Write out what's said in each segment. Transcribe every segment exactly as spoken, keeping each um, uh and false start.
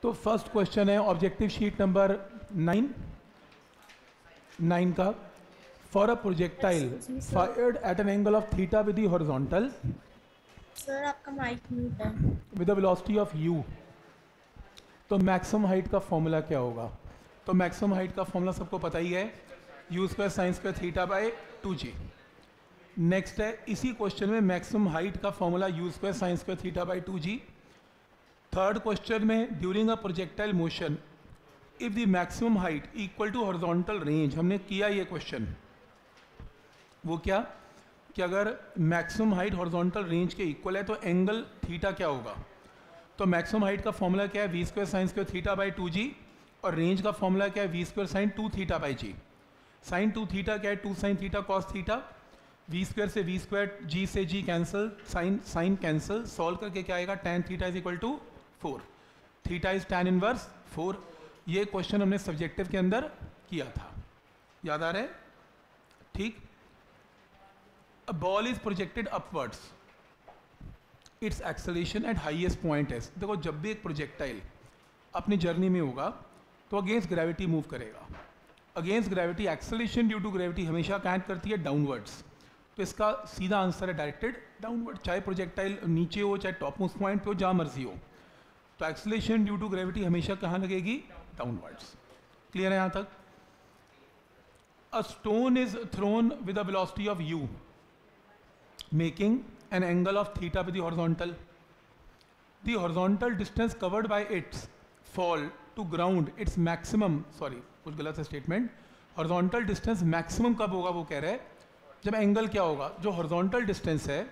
तो first question है objective sheet number nine nine का, for a projectile fired at an angle of theta with the horizontal sir आपका mic mute है with the velocity of u, तो maximum height का formula क्या होगा? तो मैक्सिमम हाइट का फॉर्मूला सबको पता ही है, u square sine square theta by two g. Next है इसी क्वेश्चन में मैक्सिमम हाइट का formula u square sine square theta by two g. Third question में during a projectile motion if the maximum height equal to horizontal range, हमने किया ये question, वो क्या कि अगर मैक्सिमम हाइट हॉरिजॉन्टल रेंज के इक्वल है तो एंगल थीटा क्या होगा? तो मैक्सिमम हाइट का फॉर्मूला क्या है? We square sine square theta by two g, और रेंज का फॉर्मूला क्या है? We square sine two theta by ji. Sine two theta क्या है? Two sine theta cos theta. We square से वी स्क्वायर, जी से g cancel, sine sine cancel, solve करके क्या आएगा? Tan theta is equal to four, theta is tan inverse four. ये question हमने subjective के अंदर किया था, याद आ रहा है? ठीक। A ball is projected upwards, its acceleration at highest point s. देखो जब भी एक प्रोजेक्टाइल अपनी जर्नी में होगा तो अगेंस्ट ग्रेविटी मूव करेगा। Against gravity acceleration due to gravity हमेशा कैंट करती है डाउनवर्ड्स, तो इसका सीधा आंसर है डायरेक्टेड डाउनवर्ड, चाहे प्रोजेक्टाइल नीचे हो चाहे टॉप मोस्ट पॉइंट पे हो, जहाँ मर्जी हो, तो एक्सेलेरेशन ड्यू टू ग्रेविटी हमेशा कहाँ लगेगी? डाउनवर्ड्स। क्लियर है यहाँ तक? A stone is thrown with a velocity of you making an angle of theta with the horizontal. The horizontal distance covered by its fall to ground, its maximum, sorry कुछ गलत है statement, horizontal distance maximum कब होगा वो कह रहे हैं जब एंगल क्या होगा? जो horizontal distance है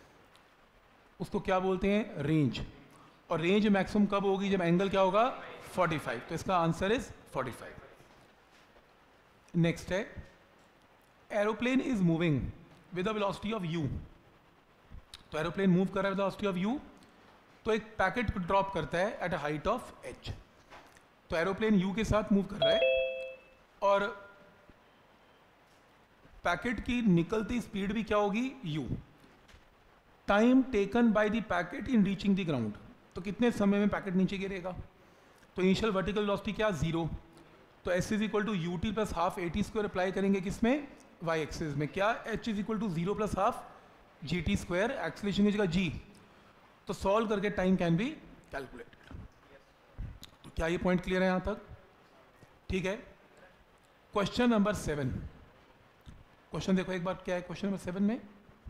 उसको क्या बोलते हैं? रेंज। और रेंज मैक्सिमम कब होगी? जब एंगल क्या होगा? Forty five. तो इसका answer is forty five. Next है aeroplane is moving with the velocity of u, तो एरोप्लेन मूव कर रहा है वेलोसिटी ऑफ यू, तो एक पैकेट को ड्रॉप करता है at a height of h. तो एरोप्लेन यू के साथ मूव कर रहा है और पैकेट की निकलती स्पीड भी क्या होगी? U. Time taken by the packet in reaching the ground, तो कितने समय में पैकेट नीचे गिरेगा? तो इनिशियल वर्टिकल वेलोसिटी क्या? जीरो। तो S is equal to U T plus half A T square apply करेंगे किसमें? वाई एक्सिस में। क्या? H is equal to zero plus half g T square, acceleration की जगह जी, तो सॉल्व करके टाइम कैन बी कैलकुलेटेड। तो क्या ये पॉइंट क्लियर है यहां तक? ठीक है। क्वेश्चन नंबर सेवन, क्वेश्चन देखो एक बार, क्या है क्वेश्चन नंबर सेवन में?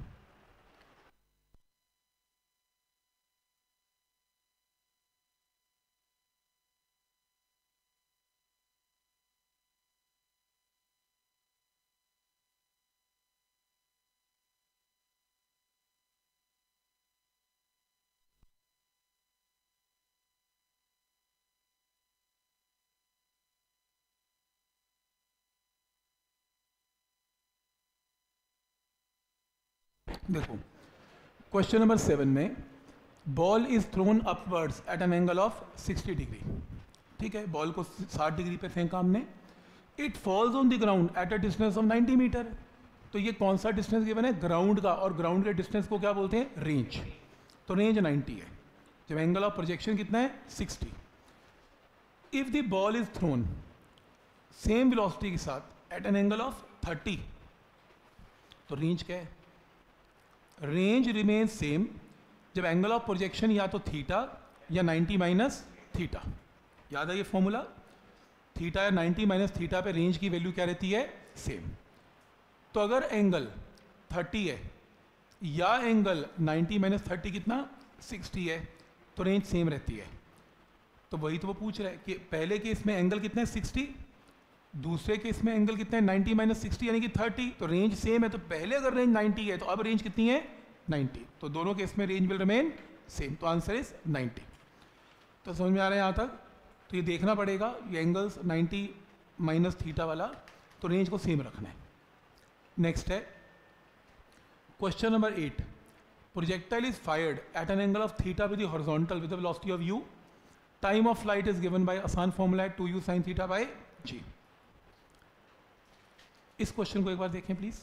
देखो क्वेश्चन नंबर सेवन में ball is thrown upwards at an angle of sixty degree. ठीक है, बॉल को साठ डिग्री पे फेंका हमने। It falls on the ground at a distance of ninety metre. तो ये कौन सा डिस्टेंस गिवन है? ग्राउंड का, और ग्राउंड के डिस्टेंस को क्या बोलते हैं? रेंज। तो रेंज नाइंटी है, जब एंगल ऑफ प्रोजेक्शन कितना है? Sixty. If the ball is thrown same velocity के साथ at an angle of thirty, तो रेंज क्या है? रेंज रिमेन सेम जब एंगल ऑफ प्रोजेक्शन या तो थीटा या नाइंटी माइनस थीटा। याद है ये फॉर्मूला? थीटा या नाइंटी माइनस थीटा पे रेंज की वैल्यू क्या रहती है? सेम। तो अगर एंगल थर्टी है या एंगल नाइंटी माइनस थर्टी कितना? सिक्सटी है, तो रेंज सेम रहती है। तो वही तो वो पूछ रहा है कि पहले केस में एंगल कितना है? सिक्सटी, दूसरे केस में एंगल कितना है? नाइंटी माइनस सिक्सटी यानी कि थर्टी, तो रेंज सेम है। तो पहले अगर रेंज नाइंटी है तो अब रेंज कितनी है? नाइंटी। तो दोनों केस में रेंज विल रिमेन सेम, तो आंसर इज नाइंटी। तो समझ में आ रहा है यहाँ तक? तो ये देखना पड़ेगा ये एंगल्स नाइंटी माइनस थीटा वाला, तो रेंज को सेम रखना है। नेक्स्ट है question number eight, projectile is fired at an angle of theta with the horizontal with the velocity of u, time of flight is given by आसान formula two u sine theta by g. इस question को एक बार देखें please.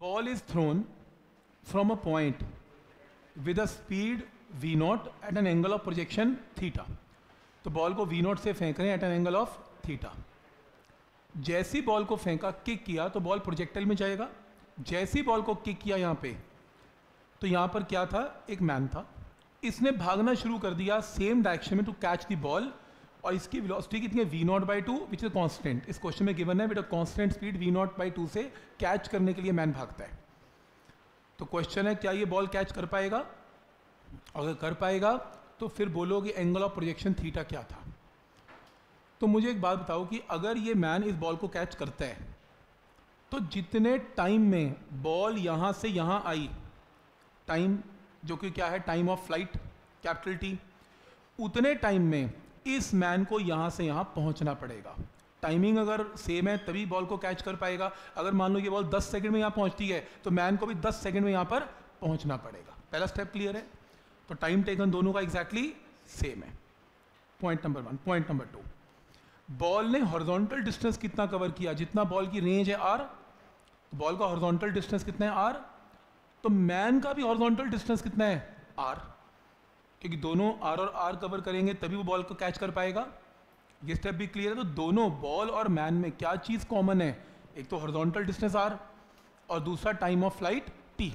Ball is thrown from a point with a speed v naught at an angle of projection theta. तो ball को v naught से फेंक रहे हैं eight an angle of theta. जैसी बॉल को फेंका, किक किया, तो बॉल प्रोजेक्टाइल में जाएगा। जैसी बॉल को किक किया यहाँ पे, तो यहाँ पर क्या था, एक मैन था, इसने भागना शुरू कर दिया सेम डायरेक्शन में टू कैच द बॉल, और इसकी वेलोसिटी कितनी है, v naught by two, which is constant. इस क्वेश्चन में गिवन है बेटा constant speed v naught by two से कैच करने के लिए मैन भागता है। तो क्वेश्चन है क्या ये बॉल कैच कर पाएगा? अगर कर पाएगा तो फिर बोलोगे एंगल ऑफ प्रोजेक्शन थीटा क्या था। तो मुझे एक बात बताओ कि अगर ये मैन इस बॉल को कैच करता है, तो जितने टाइम में बॉल यहाँ से यहाँ आई, टाइम जो कि क्या है, time of flight capital T, उतने टाइम में इस मैन को यहाँ से यहाँ पहुँचना पड़ेगा। टाइमिंग अगर सेम है तभी बॉल को कैच कर पाएगा। अगर मान लो ये बॉल दस सेकंड में यहाँ पहुँचती है, तो मैन को भी दस सेकंड में यहाँ पर पहुँचना पड़ेगा। पहला स्टेप क्लियर है? तो टाइम टेकन दोनों का एग्जैक्टली सेम है। Point number one. Point number two, ball ने हॉरिजॉन्टल डिस्टेंस कितना कवर किया, जितना बॉल की रेंज है आर, तो बॉल का हॉरिजॉन्टल डिस्टेंस कितना है आर, तो मैन का भी हॉरिजॉन्टल डिस्टेंस कितना है आर, क्योंकि दोनों आर और आर कवर करेंगे तभी वो बॉल को कैच कर पाएगा। ये स्टेप भी क्लियर है। तो दोनों बॉल और मैन में क्या चीज़ कॉमन है, एक तो हॉरिजॉन्टल डिस्टेंस आर और दूसरा time of flight t.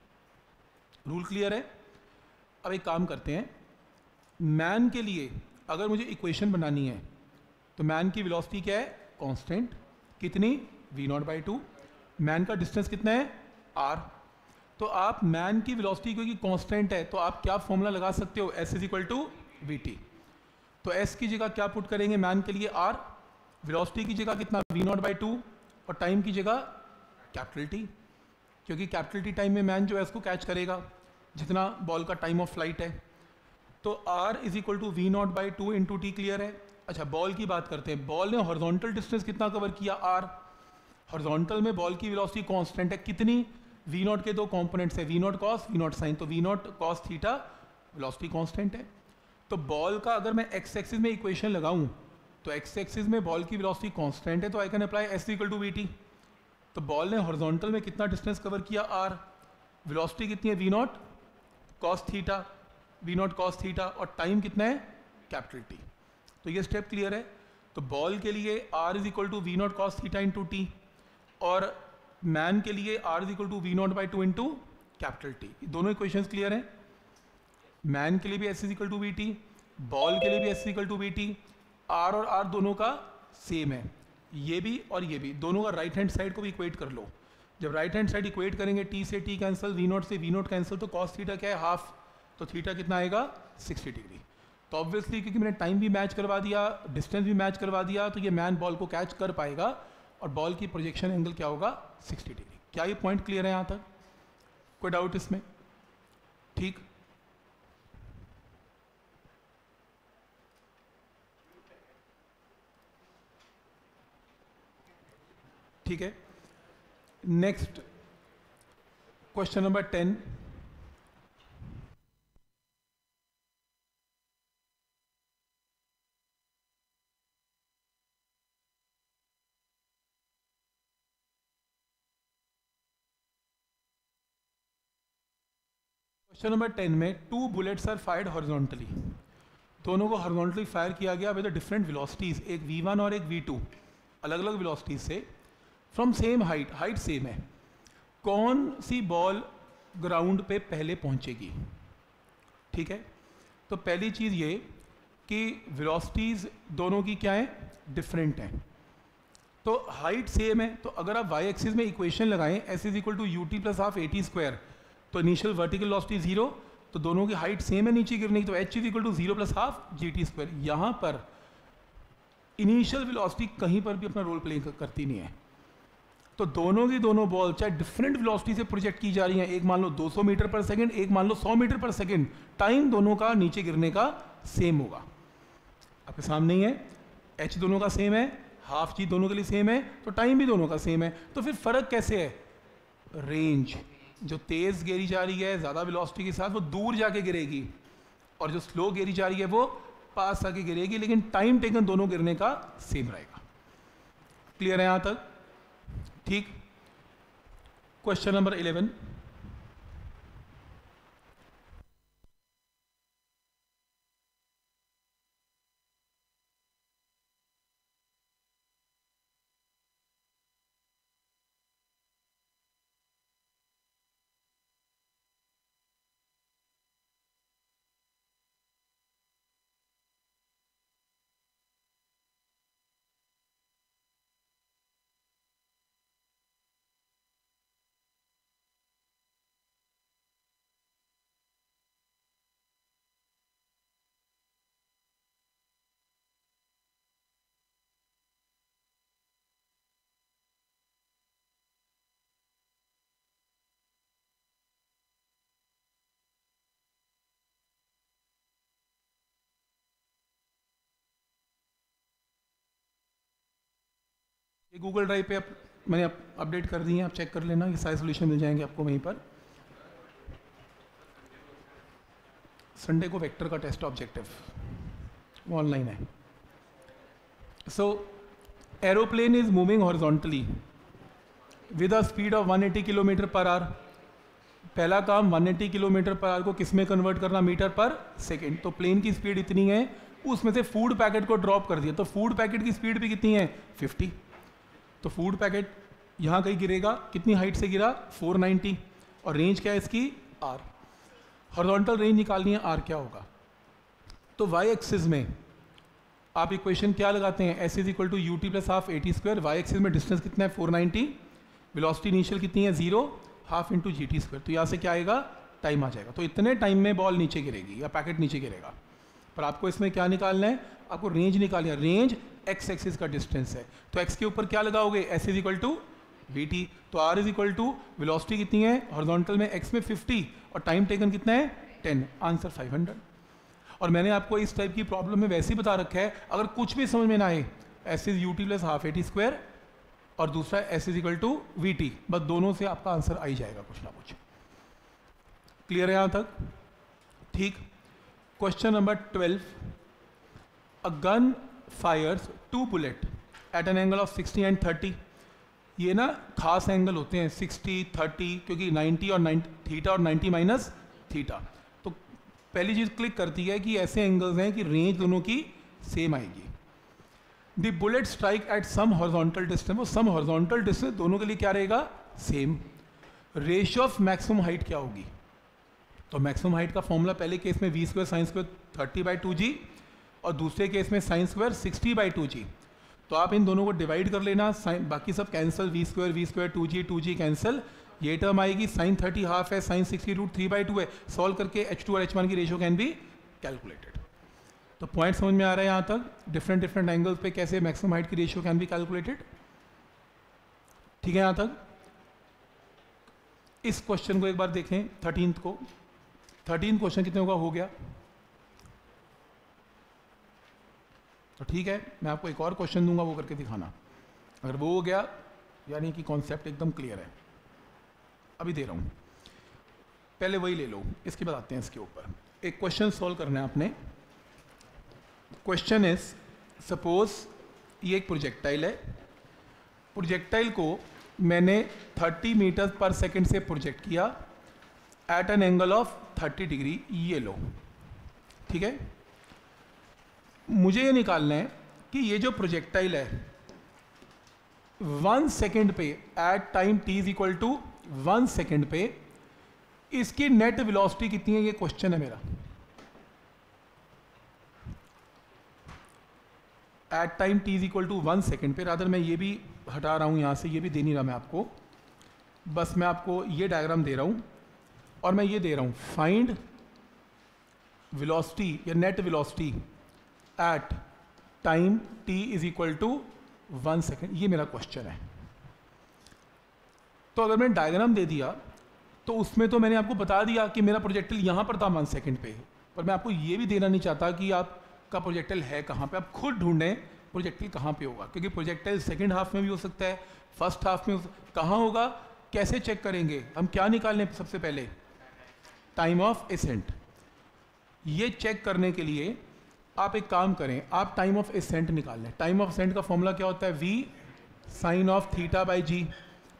Rule clear है? अब एक काम करते हैं, मैन के लिए अगर मुझे इक्वेशन बनानी है तो मैन की वेलोसिटी क्या है, कांस्टेंट, कितनी, v naught by two. Man का डिस्टेंस कितना है, आर। तो आप मैन की वेलोसिटी क्योंकि कांस्टेंट है तो आप क्या फॉर्मूला लगा सकते हो, s is equal to we T. तो एस की जगह क्या पुट करेंगे मैन के लिए, आर, वेलोसिटी की जगह कितना, वी नॉट बाई टू, और टाइम की जगह कैपिटल टी, क्योंकि कैपिटल टी टाइम में मैन जो है इसको कैच करेगा जितना बॉल का टाइम ऑफ फ्लाइट है। तो r is equal to v naught by two into T. Clear है? अच्छा, बॉल की बात करते हैं। बॉल ने हॉरिजॉन्टल डिस्टेंस कितना कवर किया, आर। हॉरिजॉन्टल में बॉल की वेलोसिटी कांस्टेंट है, कितनी, वी नॉट के दो कंपोनेंट्स है, v naught cos, v naught sine. तो v naught cos theta, velocity constant है। तो बॉल का अगर मैं एक्स एक्सिस में इक्वेशन लगाऊं, तो एक्स एक्सिस में बॉल की वेलोसिटी कांस्टेंट है, तो I can apply s equal to we T. तो बॉल ने हॉरिजॉन्टल में कितना डिस्टेंस कवर किया, आर, वेलोसिटी कितनी है, v naught cos theta, v naught cos theta, और टाइम कितना है, कैपिटल टी। तो ये स्टेप क्लियर है। तो बॉल के लिए r is equal to v naught cos theta into t, और मैन के लिए r is equal to v naught by two into capital T. दोनों इक्वेशंस क्लियर हैं। मैन के लिए भी s is equal to we t, ball के लिए भी s is equal to we t. R और आर दोनों का सेम है, ये भी और ये भी, दोनों का राइट हैंड साइड को भी इक्वेट कर लो। जब राइट हैंड साइड इक्वेट करेंगे, टी से टी कैंसिल, वी नॉट से वी नॉट कैंसिल, तो कॉस थीटा क्या है, हाफ, तो थीटा कितना आएगा, सिक्सटी डिग्री। तो ऑब्वियसली क्योंकि मैंने टाइम भी मैच करवा दिया, डिस्टेंस भी मैच करवा दिया, तो ये मैन बॉल को कैच कर पाएगा और बॉल की प्रोजेक्शन एंगल क्या होगा, सिक्सटी डिग्री। क्या ये पॉइंट क्लियर है यहाँ तक? कोई डाउट इसमें? ठीक। ठीक है, next question number ten. Question number ten में two bullets are fired horizontally, दोनों को हॉरिजॉन्टली फायर किया गया विद डिफरेंट वेलोसिटीज, एक वी वन और एक वी टू, अलग अलग वेलोसिटीज से, from same height, height same है। कौन सी बॉल ग्राउंड पे पहले पहुंचेगी? ठीक है, तो पहली चीज़ ये कि वेलोसिटीज दोनों की क्या है, डिफरेंट हैं। तो हाइट सेम है, तो अगर आप वाई एक्सिस में इक्वेशन लगाएं, s is equal to U T plus half A T square, तो इनिशियल वर्टिकल वेलोसिटी जीरो, तो दोनों की हाइट सेम है नीचे गिरने की, तो H is equal to zero plus half g T square. यहाँ पर इनिशियल वेलोसिटी कहीं पर भी अपना रोल प्ले करती नहीं है। तो दोनों की दोनों बॉल चाहे डिफरेंट वेलोसिटी से प्रोजेक्ट की जा रही हैं, एक मान लो दो सौ मीटर पर सेकंड, एक मान लो सौ मीटर पर सेकंड, टाइम दोनों का नीचे गिरने का सेम होगा। आपके सामने ही है, एच दोनों का सेम है, हाफ जी दोनों के लिए सेम है, तो टाइम भी दोनों का सेम है। तो फिर फर्क कैसे है? रेंज, जो तेज गिरी जा रही है ज़्यादा वेलोसिटी के साथ वो दूर जाके गिरेगी, और जो स्लो गिरी जा रही है वो पास आके गिरेगी, लेकिन टाइम टेकन दोनों गिरने का सेम रहेगा। क्लियर है यहाँ तक? ठीक। क्वेश्चन नंबर इलेवन, ये गूगल ड्राइव पे आप मैंने अपडेट कर दी है, आप चेक कर लेना, ये सारे सोल्यूशन मिल जाएंगे आपको वहीं पर। संडे को वेक्टर का टेस्ट ऑब्जेक्टिव वो ऑनलाइन है। So aeroplane is moving horizontally with a speed of one eighty kilometre per hour. पहला काम one eighty kilometre per hour को किस में कन्वर्ट करना, मीटर पर सेकेंड। तो प्लेन की स्पीड इतनी है, उसमें से फूड पैकेट को ड्रॉप कर दिया, तो फूड पैकेट की स्पीड भी कितनी है, फिफ्टी। तो फूड पैकेट यहाँ कहीं गिरेगा, कितनी हाइट से गिरा, फोर नाइंटी, और रेंज क्या है इसकी, आर। हॉरिजॉन्टल रेंज निकालनी है, आर क्या होगा। तो वाई एक्सिस में आप इक्वेशन क्या लगाते हैं, S is equal to U T plus half A T square. Y axis में डिस्टेंस कितना है, फोर नाइंटी, वेलोसिटी इनिशियल कितनी है, zero, half into G T square. तो यहाँ से क्या आएगा, टाइम आ जाएगा। तो इतने टाइम में बॉल नीचे गिरेगी या पैकेट नीचे गिरेगा। पर आपको इसमें क्या निकालना है, आपको रेंज निकालनी है। रेंज एक्स एक्सिस का डिस्टेंस है, तो एक्स के ऊपर क्या लगाओगे, s is equal to we T. तो r is equal to velocity कितनी है हॉरिजॉन्टल में, एक्स में फिफ्टी, और टाइम टेकन कितना है, टेन। Answer five hundred. और मैंने आपको इस टाइप की प्रॉब्लम में वैसे ही बता रखा है, अगर कुछ भी समझ में ना आए, s is u T plus half A T square, और दूसरा s is equal to we t, बस दोनों से आपका आंसर आ ही जाएगा कुछ ना कुछ। क्लियर है यहाँ तक, ठीक। Question number twelve, a gun fires two bullet at an angle of sixty and thirty. ये ना खास एंगल होते हैं, सिक्सटी, थर्टी, क्योंकि नाइंटी और नाइंटी थीटा और नाइंटी माइनस थीटा। तो पहली चीज़ क्लिक करती है कि ऐसे एंगल्स हैं कि रेंज दोनों की सेम आएगी। The bullet strike at some horizontal distance, वो सम हॉरिजॉन्टल डिस्टेंस दोनों के लिए क्या रहेगा, same. Ratio of maximum height क्या होगी, तो मैक्सिमम हाइट का फॉर्मूला पहले केस में v square sine square thirty by two g, और दूसरे केस में sine square sixty by two जी। तो आप इन दोनों को डिवाइड कर लेना, साइन बाकी सब cancel, v square we square two g two g cancel, ये टर्म आएगी, साइन थर्टी हाफ है, sine sixty root three by two है। सॉल्व करके एच टू और एच वन की रेशियो कैन बी कैलकुलेटेड। तो पॉइंट समझ में आ रहा है यहाँ तक, डिफरेंट डिफरेंट एंगल्स पे कैसे मैक्सिमम हाइट की रेशियो कैन बी कैलकुलेटेड, ठीक है। यहाँ तक इस क्वेश्चन को एक बार देखें, थर्टीन्थ को। थर्टीन क्वेश्चन कितने का हो गया, तो ठीक है, मैं आपको एक और क्वेश्चन दूंगा, वो करके दिखाना। अगर वो हो गया यानी कि कॉन्सेप्ट एकदम क्लियर है। अभी दे रहा हूं, पहले वही ले लो, इसके बाद आते हैं इसके ऊपर। एक क्वेश्चन सॉल्व करना है आपने। क्वेश्चन इज, सपोज ये एक प्रोजेक्टाइल है, प्रोजेक्टाइल को मैंने थर्टी मीटर पर सेकेंड से प्रोजेक्ट किया at an angle of thirty degree, ये लो, ठीक है। मुझे ये निकालना है कि ये जो प्रोजेक्टाइल है वन सेकेंड पे at time t is equal to one second पे इसकी नेट वेलोसिटी कितनी है, ये क्वेश्चन है मेरा। At time t is equal to one second पे, रादर मैं ये भी हटा रहा हूं यहां से, ये भी दे नहीं रहा मैं आपको, बस मैं आपको ये डायग्राम दे रहा हूं और मैं ये दे रहा हूं, फाइंड वेलोसिटी या net velocity at time t is equal to one second, ये मेरा क्वेश्चन है। तो अगर मैंने डायग्राम दे दिया तो उसमें तो मैंने आपको बता दिया कि मेरा प्रोजेक्टाइल यहां पर था वन सेकेंड पे, पर मैं आपको ये भी देना नहीं चाहता कि आपका प्रोजेक्टाइल है कहां पे, आप खुद ढूंढें प्रोजेक्टाइल कहां पे होगा, क्योंकि प्रोजेक्टाइल सेकेंड हाफ में भी हो सकता है, फर्स्ट हाफ में, कहां होगा, कैसे चेक करेंगे, हम क्या निकाल लें सबसे पहले, टाइम ऑफ एसेंट। ये चेक करने के लिए आप एक काम करें, आप टाइम ऑफ एसेंट निकाल लें। टाइम ऑफ एसेंट का फॉर्मूला क्या होता है, v sine of theta by g.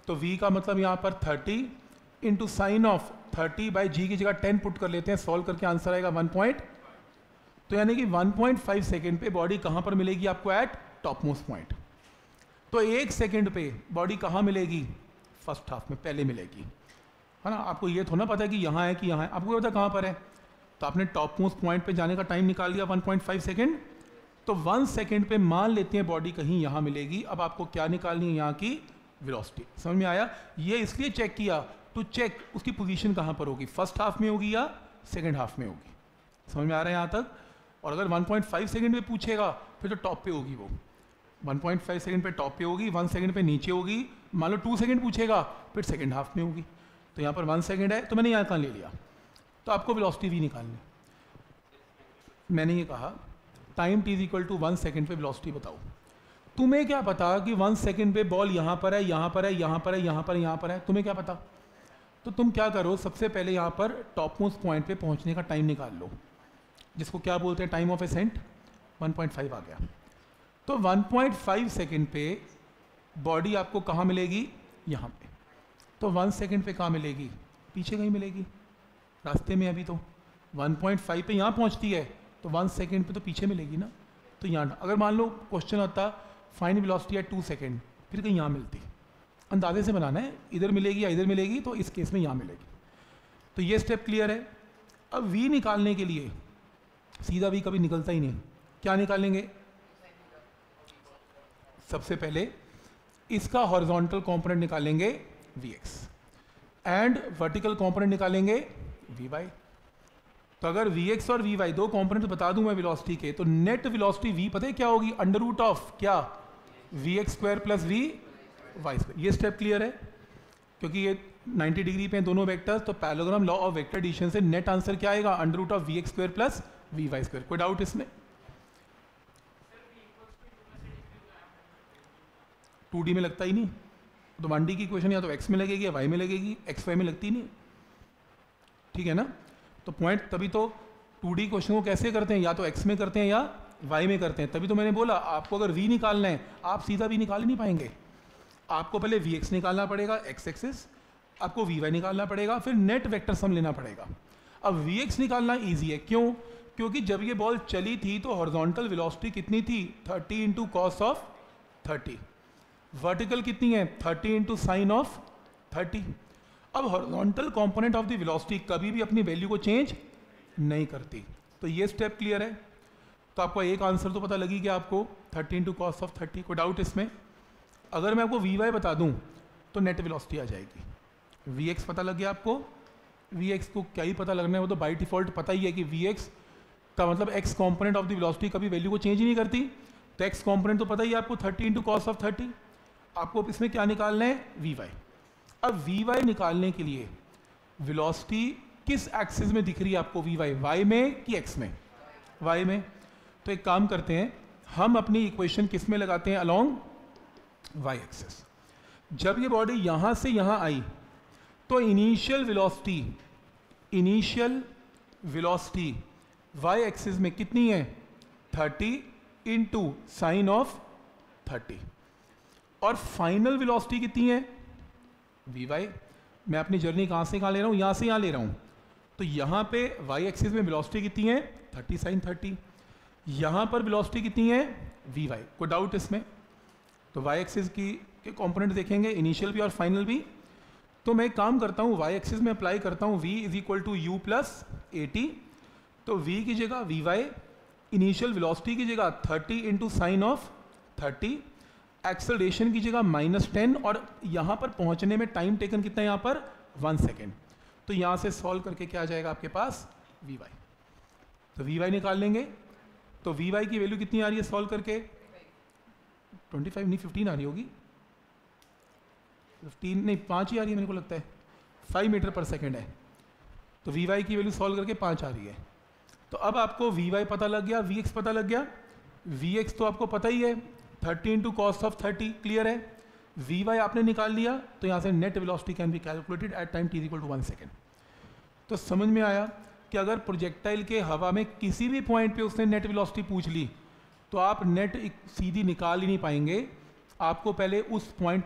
तो v का मतलब यहाँ पर thirty into sine of thirty by g की जगह टेन पुट कर लेते हैं, सॉल्व करके आंसर आएगा वन पॉइंट। तो यानी कि वन पॉइंट फाइव सेकेंड पे बॉडी कहाँ पर मिलेगी आपको? At top most point. तो एक सेकेंड पे बॉडी कहाँ मिलेगी? फर्स्ट हाफ में पहले मिलेगी, है ना। आपको ये थोड़ा पता है कि यहाँ है कि यहाँ है, आपको पता कहाँ पर है। तो आपने टॉप मोस्ट पॉइंट पे जाने का टाइम निकाल लिया वन पॉइंट फाइव सेकेंड। तो वन सेकेंड पे मान लेते हैं बॉडी कहीं यहाँ मिलेगी। अब आपको क्या निकालनी है? यहाँ की वेलोसिटी। समझ में आया? ये इसलिए चेक किया टू चेक उसकी पोजीशन कहाँ पर होगी, फर्स्ट हाफ में होगी या सेकेंड हाफ में होगी। समझ में आ रहा है यहाँ तक? और अगर वन पॉइंट फाइव सेकेंड में पूछेगा फिर तो टॉप पे होगी वो, वन पॉइंट फाइव सेकेंड पे टॉप पे होगी, वन सेकेंड पे नीचे होगी। मान लो टू सेकेंड पूछेगा फिर सेकेंड हाफ में होगी। तो यहाँ पर वन सेकेंड है तो मैंने यहाँ का ले लिया। तो आपको वेलोसिटी वी निकालनी। मैंने ये कहा time t is equal to one second पे वेलोसिटी बताओ। तुम्हें क्या पता कि वन सेकेंड पे बॉल यहाँ पर है, यहाँ पर है, यहाँ पर है, यहाँ पर, यहाँ पर है, तुम्हें क्या पता? तो तुम क्या करो, सबसे पहले यहाँ पर टॉप मोस्ट पॉइंट पे पहुँचने का टाइम निकाल लो, जिसको क्या बोलते हैं? Time of ascent. One point five आ गया। तो वन पॉइंट फाइव सेकेंड पे बॉडी आपको कहाँ मिलेगी? यहाँ पे। तो वन सेकेंड पे कहाँ मिलेगी? पीछे कहीं मिलेगी, रास्ते में। अभी तो वन पॉइंट फाइव पे यहाँ पहुँचती है तो वन सेकेंड पे तो पीछे मिलेगी ना। तो यहाँ अगर मान लो क्वेश्चन आता find velocity at two second, फिर कहीं यहाँ मिलती, अंदाजे से बनाना है, इधर मिलेगी या इधर मिलेगी, तो इस केस में यहाँ मिलेगी। तो ये स्टेप क्लियर है। अब v निकालने के लिए सीधा v कभी निकलता ही नहीं, क्या निकालेंगे? सबसे पहले इसका हॉरिजॉन्टल कंपोनेंट निकालेंगे vx एंड वर्टिकल कंपोनेंट निकालेंगे vy। तो अगर vx और vy दो कंपोनेंट बता दूं मैं वेलोसिटी के, तो नेट वेलोसिटी v पता है क्या होगी? अंडर रूट ऑफ क्या? vx square plus v y square. ये स्टेप क्लियर है क्योंकि ये नाइंटी डिग्री पे हैं दोनों वेक्टर्स। तो parallelogram law of vector addition से नेट आंसर क्या आएगा? Under root of vx square plus v y square. कोई डाउट इसमें? टू डी में लगता ही नहीं, तो वन डी की इक्वेशन या तो x में लगेगी या y में लगेगी, एक्स वाई में लगती नहीं। ठीक है ना। तो पॉइंट तभी तो टू डी क्वेश्चन को कैसे करते हैं, या तो x में करते हैं या y में करते हैं। तभी तो मैंने बोला आपको अगर v निकालना है आप सीधा v निकाल ही नहीं पाएंगे। आपको पहले vx निकालना पड़ेगा, x एक्सिस, आपको vy निकालना पड़ेगा, फिर नेट वेक्टर सम लेना पड़ेगा। अब vx निकालना ईजी है, क्यों? क्योंकि जब ये बॉल चली थी तो हॉरिजॉन्टल वेलोसिटी कितनी थी? Thirty into cos of thirty. Vertical कितनी है? Thirty into sine of thirty. अब horizontal component of the velocity कभी भी अपनी वैल्यू को चेंज नहीं करती। तो ये स्टेप क्लियर है। तो आपको एक आंसर तो पता लगी कि आपको thirty into cos of thirty. कोई डाउट इसमें? अगर मैं आपको वी वाई बता दूं तो नेट वेलोसिटी आ जाएगी। वी एक्स पता लग गया आपको? वी एक्स को क्या ही पता लगना है, वो तो बाई डिफॉल्ट पता ही है कि वी एक्स का मतलब X component of the velocity कभी वैल्यू को चेंज ही नहीं करती। तो एक्स कॉम्पोनेंट तो पता ही है आपको, thirty into cos of thirty. आपको इसमें क्या निकालना है? V Y. अब वी वाई निकालने के लिए वेलोसिटी किस एक्सिस में दिख रही है आपको? वी वाई वाई में कि एक्स में? वाई में। तो एक काम करते हैं, हम अपनी इक्वेशन किस में लगाते हैं? Along Y axis. जब ये बॉडी यहां से यहां आई तो initial velocity initial velocity Y axis में कितनी है? Thirty into sine of thirty. और फाइनल वेलोसिटी कितनी है? V Y. मैं अपनी जर्नी कहाँ से कहाँ ले रहा हूँ? यहाँ से यहाँ ले रहा हूँ। तो यहाँ पे वाई एक्सिस में वेलोसिटी कितनी है? Thirty sine thirty. यहाँ पर वेलोसिटी कितनी है? V Y. कोई डाउट इसमें? तो वाई एक्सिस की के कंपोनेंट देखेंगे, इनिशियल भी और फाइनल भी। तो मैं एक काम करता हूँ, वाई एक्सिस में अप्लाई करता हूँ v is equal to U plus A T. तो v की जगह वी वाई, इनिशियल वेलोसिटी की जगह thirty into sine of thirty, acceleration की जगह माइनस टेन, और यहाँ पर पहुँचने में टाइम टेकन कितना है यहाँ पर? One second. तो यहाँ से सॉल्व करके क्या आ जाएगा आपके पास? V Y. तो वी वाई निकाल लेंगे। तो वी वाई की वैल्यू कितनी आ रही है सॉल्व करके? ट्वेंटी फाइव नहीं, फिफ्टीन आ रही होगी। फिफ्टीन नहीं, पाँच ही आ रही है मेरे को लगता है। फाइव मीटर पर सेकेंड है। तो वी वाई की वैल्यू सॉल्व करके पाँच आ रही है। तो अब आपको वी वाई पता लग गया, वी एक्स पता लग गया। वी एक्स तो आपको पता ही है, thirty into cos of thirty, clear है। वी वाई आपने निकाल लिया, तो यहाँ से net velocity can be calculated at time T equal to one second. तो समझ में आया कि अगर प्रोजेक्टाइल के हवा में किसी भी पॉइंट पे उसने नेट वेलोसिटी पूछ ली तो आप नेट सीधी निकाल ही नहीं पाएंगे। आपको पहले उस पॉइंट पर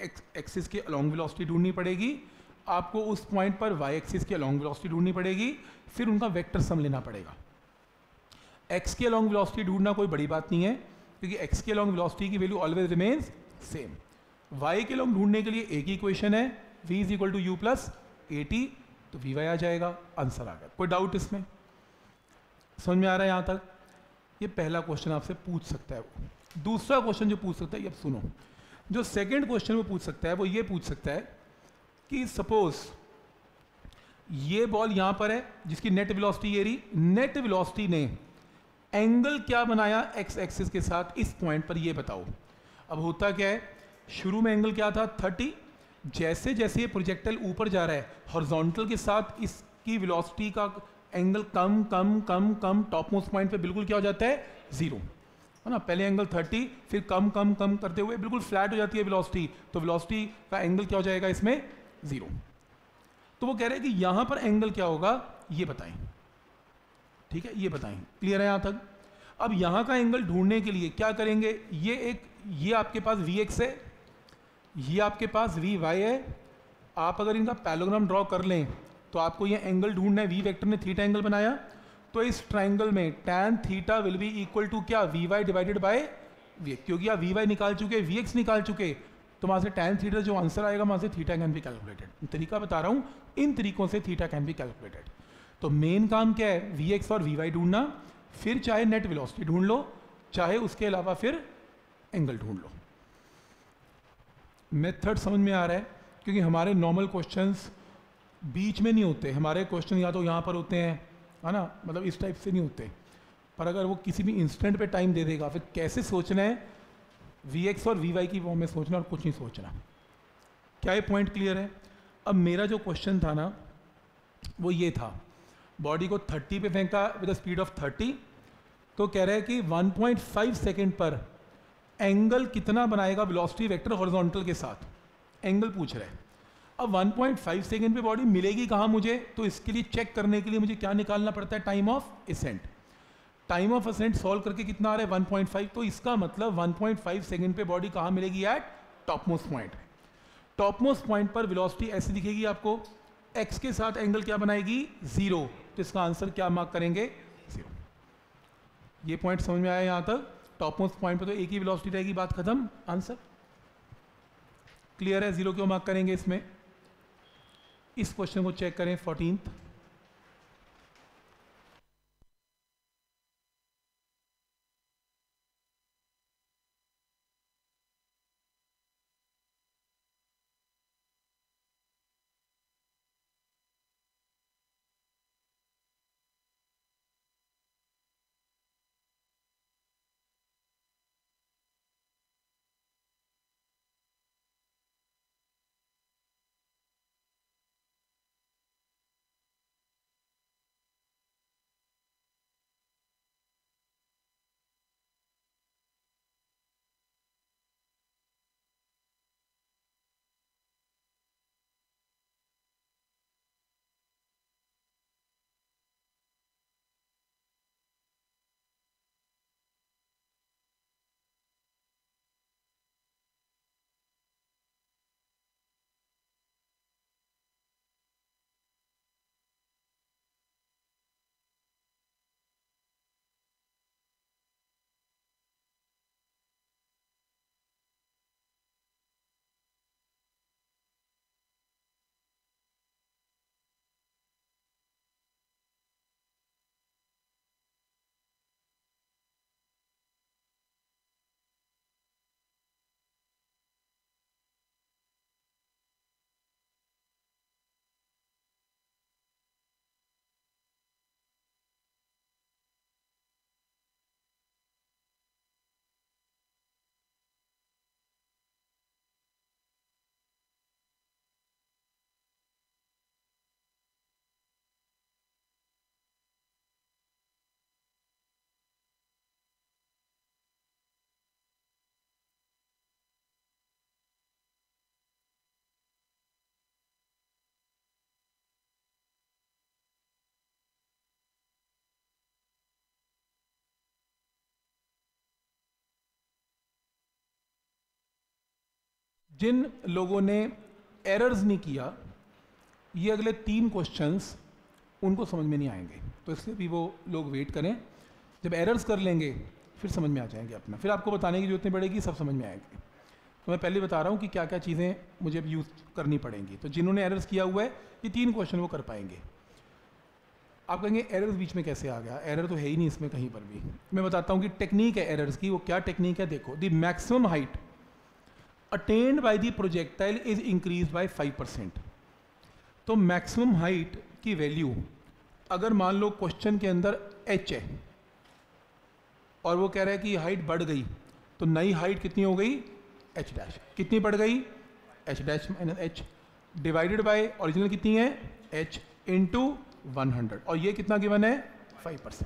एक्सिस के अलॉन्ग वेलोसिटी ढूंढनी पड़ेगी, आपको उस पॉइंट पर वाई एक्सिस के अलॉन्ग वेलोसिटी ढूंढनी पड़ेगी, फिर उनका वेक्टर सम लेना पड़ेगा। एक्स के अलॉन्ग वेलोसिटी ढूंढना कोई बड़ी बात नहीं है, क्योंकि एक्स के अलॉन्ग वेलोसिटी की value always remains same. Y के अलॉन्ग ढूंढने के लिए एक ही इक्वेशन है, v is equal to U plus A T, तो वी वाई आ जाएगा, आंसर आ गया। कोई डाउट इसमें? समझ में आ रहा है यहाँ तक? ये पहला क्वेश्चन आपसे पूछ सकता है वो। दूसरा क्वेश्चन जो पूछ सकता है, ये अब सुनो, जो सेकंड क्वेश्चन वो पूछ सकता है वो ये पूछ सकता है कि सपोज ये बॉल यहां पर है जिसकी नेट वेलोसिटी ये रही, नेट वेलोसिटी ने एंगल क्या बनाया एक्स एक्सिस के साथ इस पॉइंट पर, ये बताओ। अब होता क्या है, शुरू में एंगल क्या था थर्टी, जैसे जैसे ये प्रोजेक्टाइल ऊपर जा रहा है हॉरिजॉन्टल के साथ इसकी वेलोसिटी का एंगल कम कम कम कम, टॉप मोस्ट पॉइंट पे बिल्कुल क्या हो जाता है, जीरो, है ना। पहले एंगल थर्टी, फिर कम कम कम करते हुए बिल्कुल फ्लैट हो जाती है वेलोसिटी, तो वेलोसिटी का एंगल क्या हो जाएगा इसमें, जीरो। तो वो कह रहे हैं कि यहां पर एंगल क्या होगा ये बताएं, ठीक है, ये बताएं। क्लियर है यहां तक? अब यहां का एंगल ढूंढने के लिए क्या करेंगे, ये एक, ये आपके पास वी एक्स है, ये आपके पास वी वाई है। आप अगर इनका पैरेललोग्राम ड्रॉ कर लें तो आपको ये एंगल ढूंढना है, वी वेक्टर ने थीटा एंगल बनाया, तो इस ट्राइंगल में tan theta will be equal to क्या, V Y divided by V, क्योंकि आप वी वाई निकाल चुके, वी एक्स निकाल चुके, तो वहां से tan थीटा जो आंसर आएगा वहां से थीटा कैन बी कैलकुलेटेड। तरीका बता रहा हूं, इन तरीकों से थीटा कैन बी कैलकुलेटेड। तो मेन काम क्या है, वी एक्स और वी वाई ढूंढना, फिर चाहे नेट वेलोसिटी ढूंढ लो, चाहे उसके अलावा फिर एंगल ढूंढ लो। मेथड समझ में आ रहा है? क्योंकि हमारे नॉर्मल क्वेश्चंस बीच में नहीं होते, हमारे क्वेश्चन या तो यहाँ पर होते हैं, है ना, मतलब इस टाइप से नहीं होते। पर अगर वो किसी भी इंस्टेंट पे टाइम दे देगा, फिर कैसे सोचना है, वी एक्स और वी वाई की फॉर्म में सोचना और कुछ नहीं सोचना। क्या ये पॉइंट क्लियर है? अब मेरा जो क्वेश्चन था ना वो ये था, बॉडी को थर्टी पे फेंका with the speed of thirty, तो कह रहे हैं कि वन पॉइंट फाइव सेकेंड पर एंगल कितना बनाएगा वेलोसिटी वेक्टर हॉरिजॉन्टल के साथ, एंगल पूछ रहे हैं। अब वन पॉइंट फाइव सेकेंड पे बॉडी मिलेगी कहाँ मुझे, तो इसके लिए चेक करने के लिए मुझे क्या निकालना पड़ता है, time of ascent. Time of ascent solve करके कितना आ रहा है, वन पॉइंट फाइव, तो इसका मतलब वन पॉइंट फाइव सेकेंड पे बॉडी कहाँ मिलेगी, at top most point. Top most point पर वेलोसिटी ऐसी दिखेगी आपको, एक्स के साथ एंगल क्या बनाएगी, जीरो, तो इसका आंसर क्या मार्क करेंगे, जीरो। ये पॉइंट समझ में आया यहाँ तक? टॉप मोस्ट पॉइंट पे तो एक ही वेलोसिटी रहेगी, बात खत्म, आंसर क्लियर है। जीरो क्यों मार्क करेंगे इसमें? इस क्वेश्चन को चेक करें, फोर्टीन्थ। जिन लोगों ने एरर्स नहीं किया, ये अगले तीन क्वेश्चंस उनको समझ में नहीं आएंगे, तो इसलिए भी वो लोग वेट करें। जब एरर्स कर लेंगे फिर समझ में आ जाएंगे अपना, फिर आपको बताने की जरूरत नहीं पड़ेगी, सब समझ में आएगी। तो मैं पहले बता रहा हूँ कि क्या क्या चीज़ें मुझे अब यूज़ करनी पड़ेंगी। तो जिन्होंने एरर्स किया हुआ है ये तीन क्वेश्चन वो कर पाएंगे। आप कहेंगे एरर्स बीच में कैसे आ गया, एरर तो है ही नहीं इसमें कहीं पर भी। मैं बताता हूँ कि टेक्निक है एरर्स की, वो क्या टेक्निक है देखो। The maximum height attend by the projectile is increase by five percent. तो मैक्सिमम हाइट की वैल्यू अगर मान लो क्वेश्चन के अंदर एच है और वो कह रहा है कि हाइट बढ़ गई, तो नई हाइट कितनी हो गई, एच डैश। कितनी बढ़ गई, H dash minus H divided by original कितनी है, एच इंटू वन हंड्रेड, और ये कितना गिवन है, फाइव परसेंट।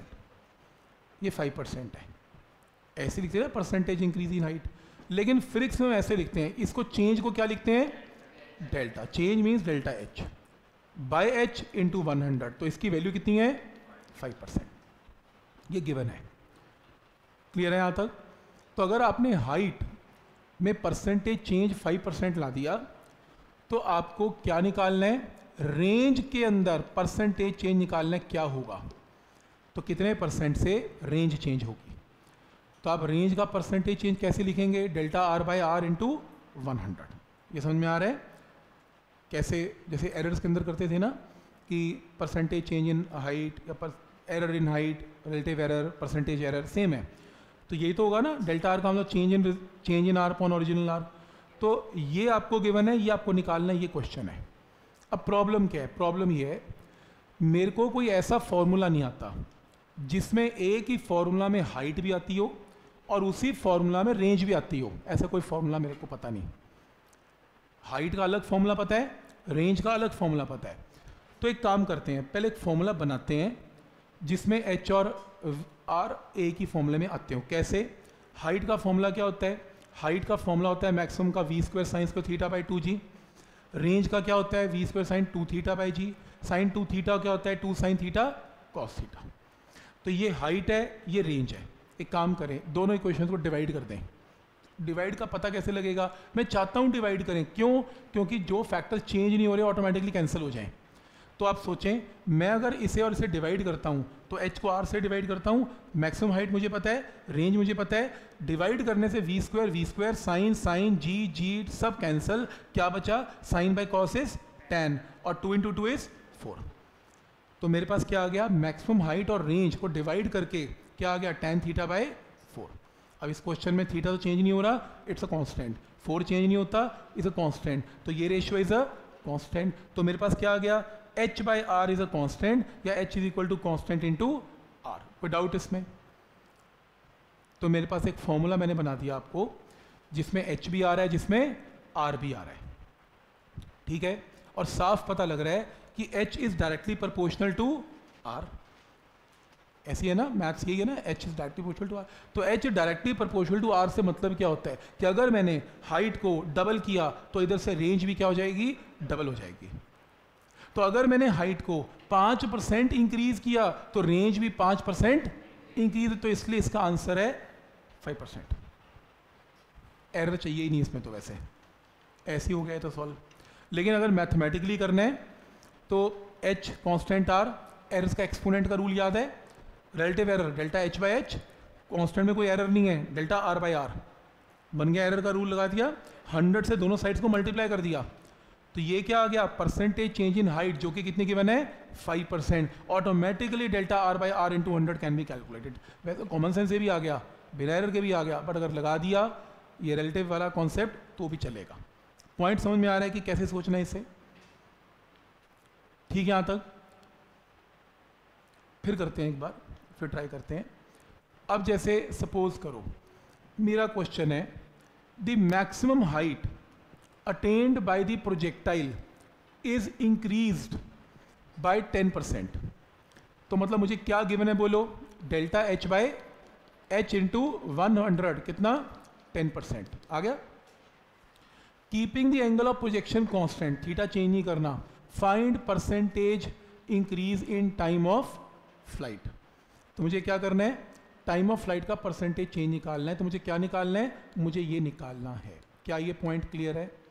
ये फाइव परसेंट है, ऐसे लिखते हैं परसेंटेज इंक्रीज इन हाइट। लेकिन फिजिक्स में ऐसे लिखते हैं, इसको चेंज को क्या लिखते हैं, delta. Change means delta H by H into one hundred, तो इसकी वैल्यू कितनी है, फाइव परसेंट। ये गिवन है, क्लियर है यहाँ तक। तो अगर आपने हाइट में परसेंटेज चेंज फाइव परसेंट ला दिया, तो आपको क्या निकालना है, रेंज के अंदर परसेंटेज चेंज निकालना है, क्या होगा, तो कितने परसेंट से रेंज चेंज होगी। तो आप रेंज का परसेंटेज चेंज कैसे लिखेंगे, delta R by R into one hundred. ये समझ में आ रहा है कैसे, जैसे एरर्स के अंदर करते थे ना कि परसेंटेज चेंज इन हाइट या error in height, relative error, percentage error, same है। तो यही तो होगा ना, डेल्टा आर का मतलब change in change in R upon original R. तो ये आपको गिवन है, ये आपको निकालना है, ये क्वेश्चन है। अब प्रॉब्लम क्या है, प्रॉब्लम ये है मेरे को कोई ऐसा फॉर्मूला नहीं आता जिसमें एक ही फॉर्मूला में हाइट भी आती हो और उसी फॉर्मूला में रेंज भी आती हो। ऐसा कोई फॉर्मूला मेरे को पता नहीं। हाइट का अलग फॉर्मूला पता है, रेंज का अलग फॉर्मूला पता है। तो एक काम करते हैं, पहले एक फॉर्मूला बनाते हैं जिसमें एच और आर एक ही फॉर्मूले में आते हो। कैसे, हाइट का फॉर्मूला क्या होता है, हाइट का फॉर्मूला होता है मैक्सिमम का V square sine square theta by two G. Range का क्या होता है, we square sine two theta by ji. Sine two theta क्या होता है, two sine theta cos theta. तो ये हाइट है, ये रेंज है। एक काम करें, दोनों इक्वेशन को डिवाइड कर दें। डिवाइड का पता कैसे लगेगा, मैं चाहता हूं डिवाइड करें, क्यों, क्योंकि जो फैक्टर चेंज नहीं हो रहे ऑटोमेटिकली कैंसिल हो जाएं। तो आप सोचें, मैं अगर इसे और इसे डिवाइड करता हूं तो h को r से डिवाइड करता हूं, मैक्सिमम हाइट मुझे पता है, रेंज मुझे पता है, डिवाइड करने से we square we square sine sine G G सब कैंसिल, क्या बचा, sine by cos is tan और two into two is four. तो मेरे पास क्या आ गया, मैक्सिमम हाइट और रेंज को डिवाइड करके क्या आ गया, टेन थीटा बाय फोर। अब इस क्वेश्चन में थीटा तो चेंज नहीं हो रहा, it's a constant, four change नहीं होता, इज अ कांस्टेंट, तो ये रेशियो इज अ कांस्टेंट। तो मेरे पास क्या आ गया, h by R is a constant, या h is equal to constant into r। कोई डाउट इसमें? तो मेरे पास एक फॉर्मूला मैंने बना दिया आपको जिसमें h भी आ रहा है, जिसमें r भी आ रहा है, ठीक है। और साफ पता लग रहा है कि h is directly proportional to r। ऐसी है ना, मैथ्स यही है ना, h is directly proportional to r। तो h directly proportional to r से मतलब क्या होता है कि अगर मैंने हाइट को डबल किया तो इधर से रेंज भी क्या हो जाएगी, डबल हो जाएगी। तो अगर मैंने हाइट को पाँच परसेंट इंक्रीज किया तो रेंज भी पाँच परसेंट इंक्रीज, तो इसलिए इसका आंसर है फाइव परसेंट। एरर चाहिए ही नहीं इसमें, तो वैसे ऐसे हो गया तो सॉल्व। लेकिन अगर मैथमेटिकली करना है तो h कांस्टेंट r, एरर्स का एक्सपोनेंट का रूल याद है, relative error delta h by H, constant में कोई एरर नहीं है, डेल्टा r बाई आर बन गया, एरर का रूल लगा दिया, हंड्रेड से दोनों साइड्स को मल्टीप्लाई कर दिया, तो ये क्या आ गया, परसेंटेज चेंज इन हाइट, जो कि कितनी गिवन है, five percent. Automatically delta R by R into hundred can be calculated. वैसे कॉमन सेंस से भी आ गया, बिना एरर के भी आ गया, बट अगर लगा दिया ये रिलेटिव वाला कॉन्सेप्ट तो भी चलेगा। पॉइंट समझ में आ रहा है कि कैसे सोचना है इसे, ठीक है यहाँ तक। फिर करते हैं एक बार, फिर ट्राई करते हैं। अब जैसे सपोज करो मेरा क्वेश्चन है, the maximum height attained by the projectile is increased by ten percent. तो मतलब मुझे क्या गिवन है बोलो, delta h by H into one hundred, कितना, टेन परसेंट आ गया। Keeping the angle of projection constant, theta change नहीं करना, find percentage increase in time of flight. तो मुझे क्या करना है, टाइम ऑफ फ्लाइट का परसेंटेज चेंज निकालना है। तो मुझे क्या निकालना है, मुझे ये निकालना है। क्या ये पॉइंट क्लियर है?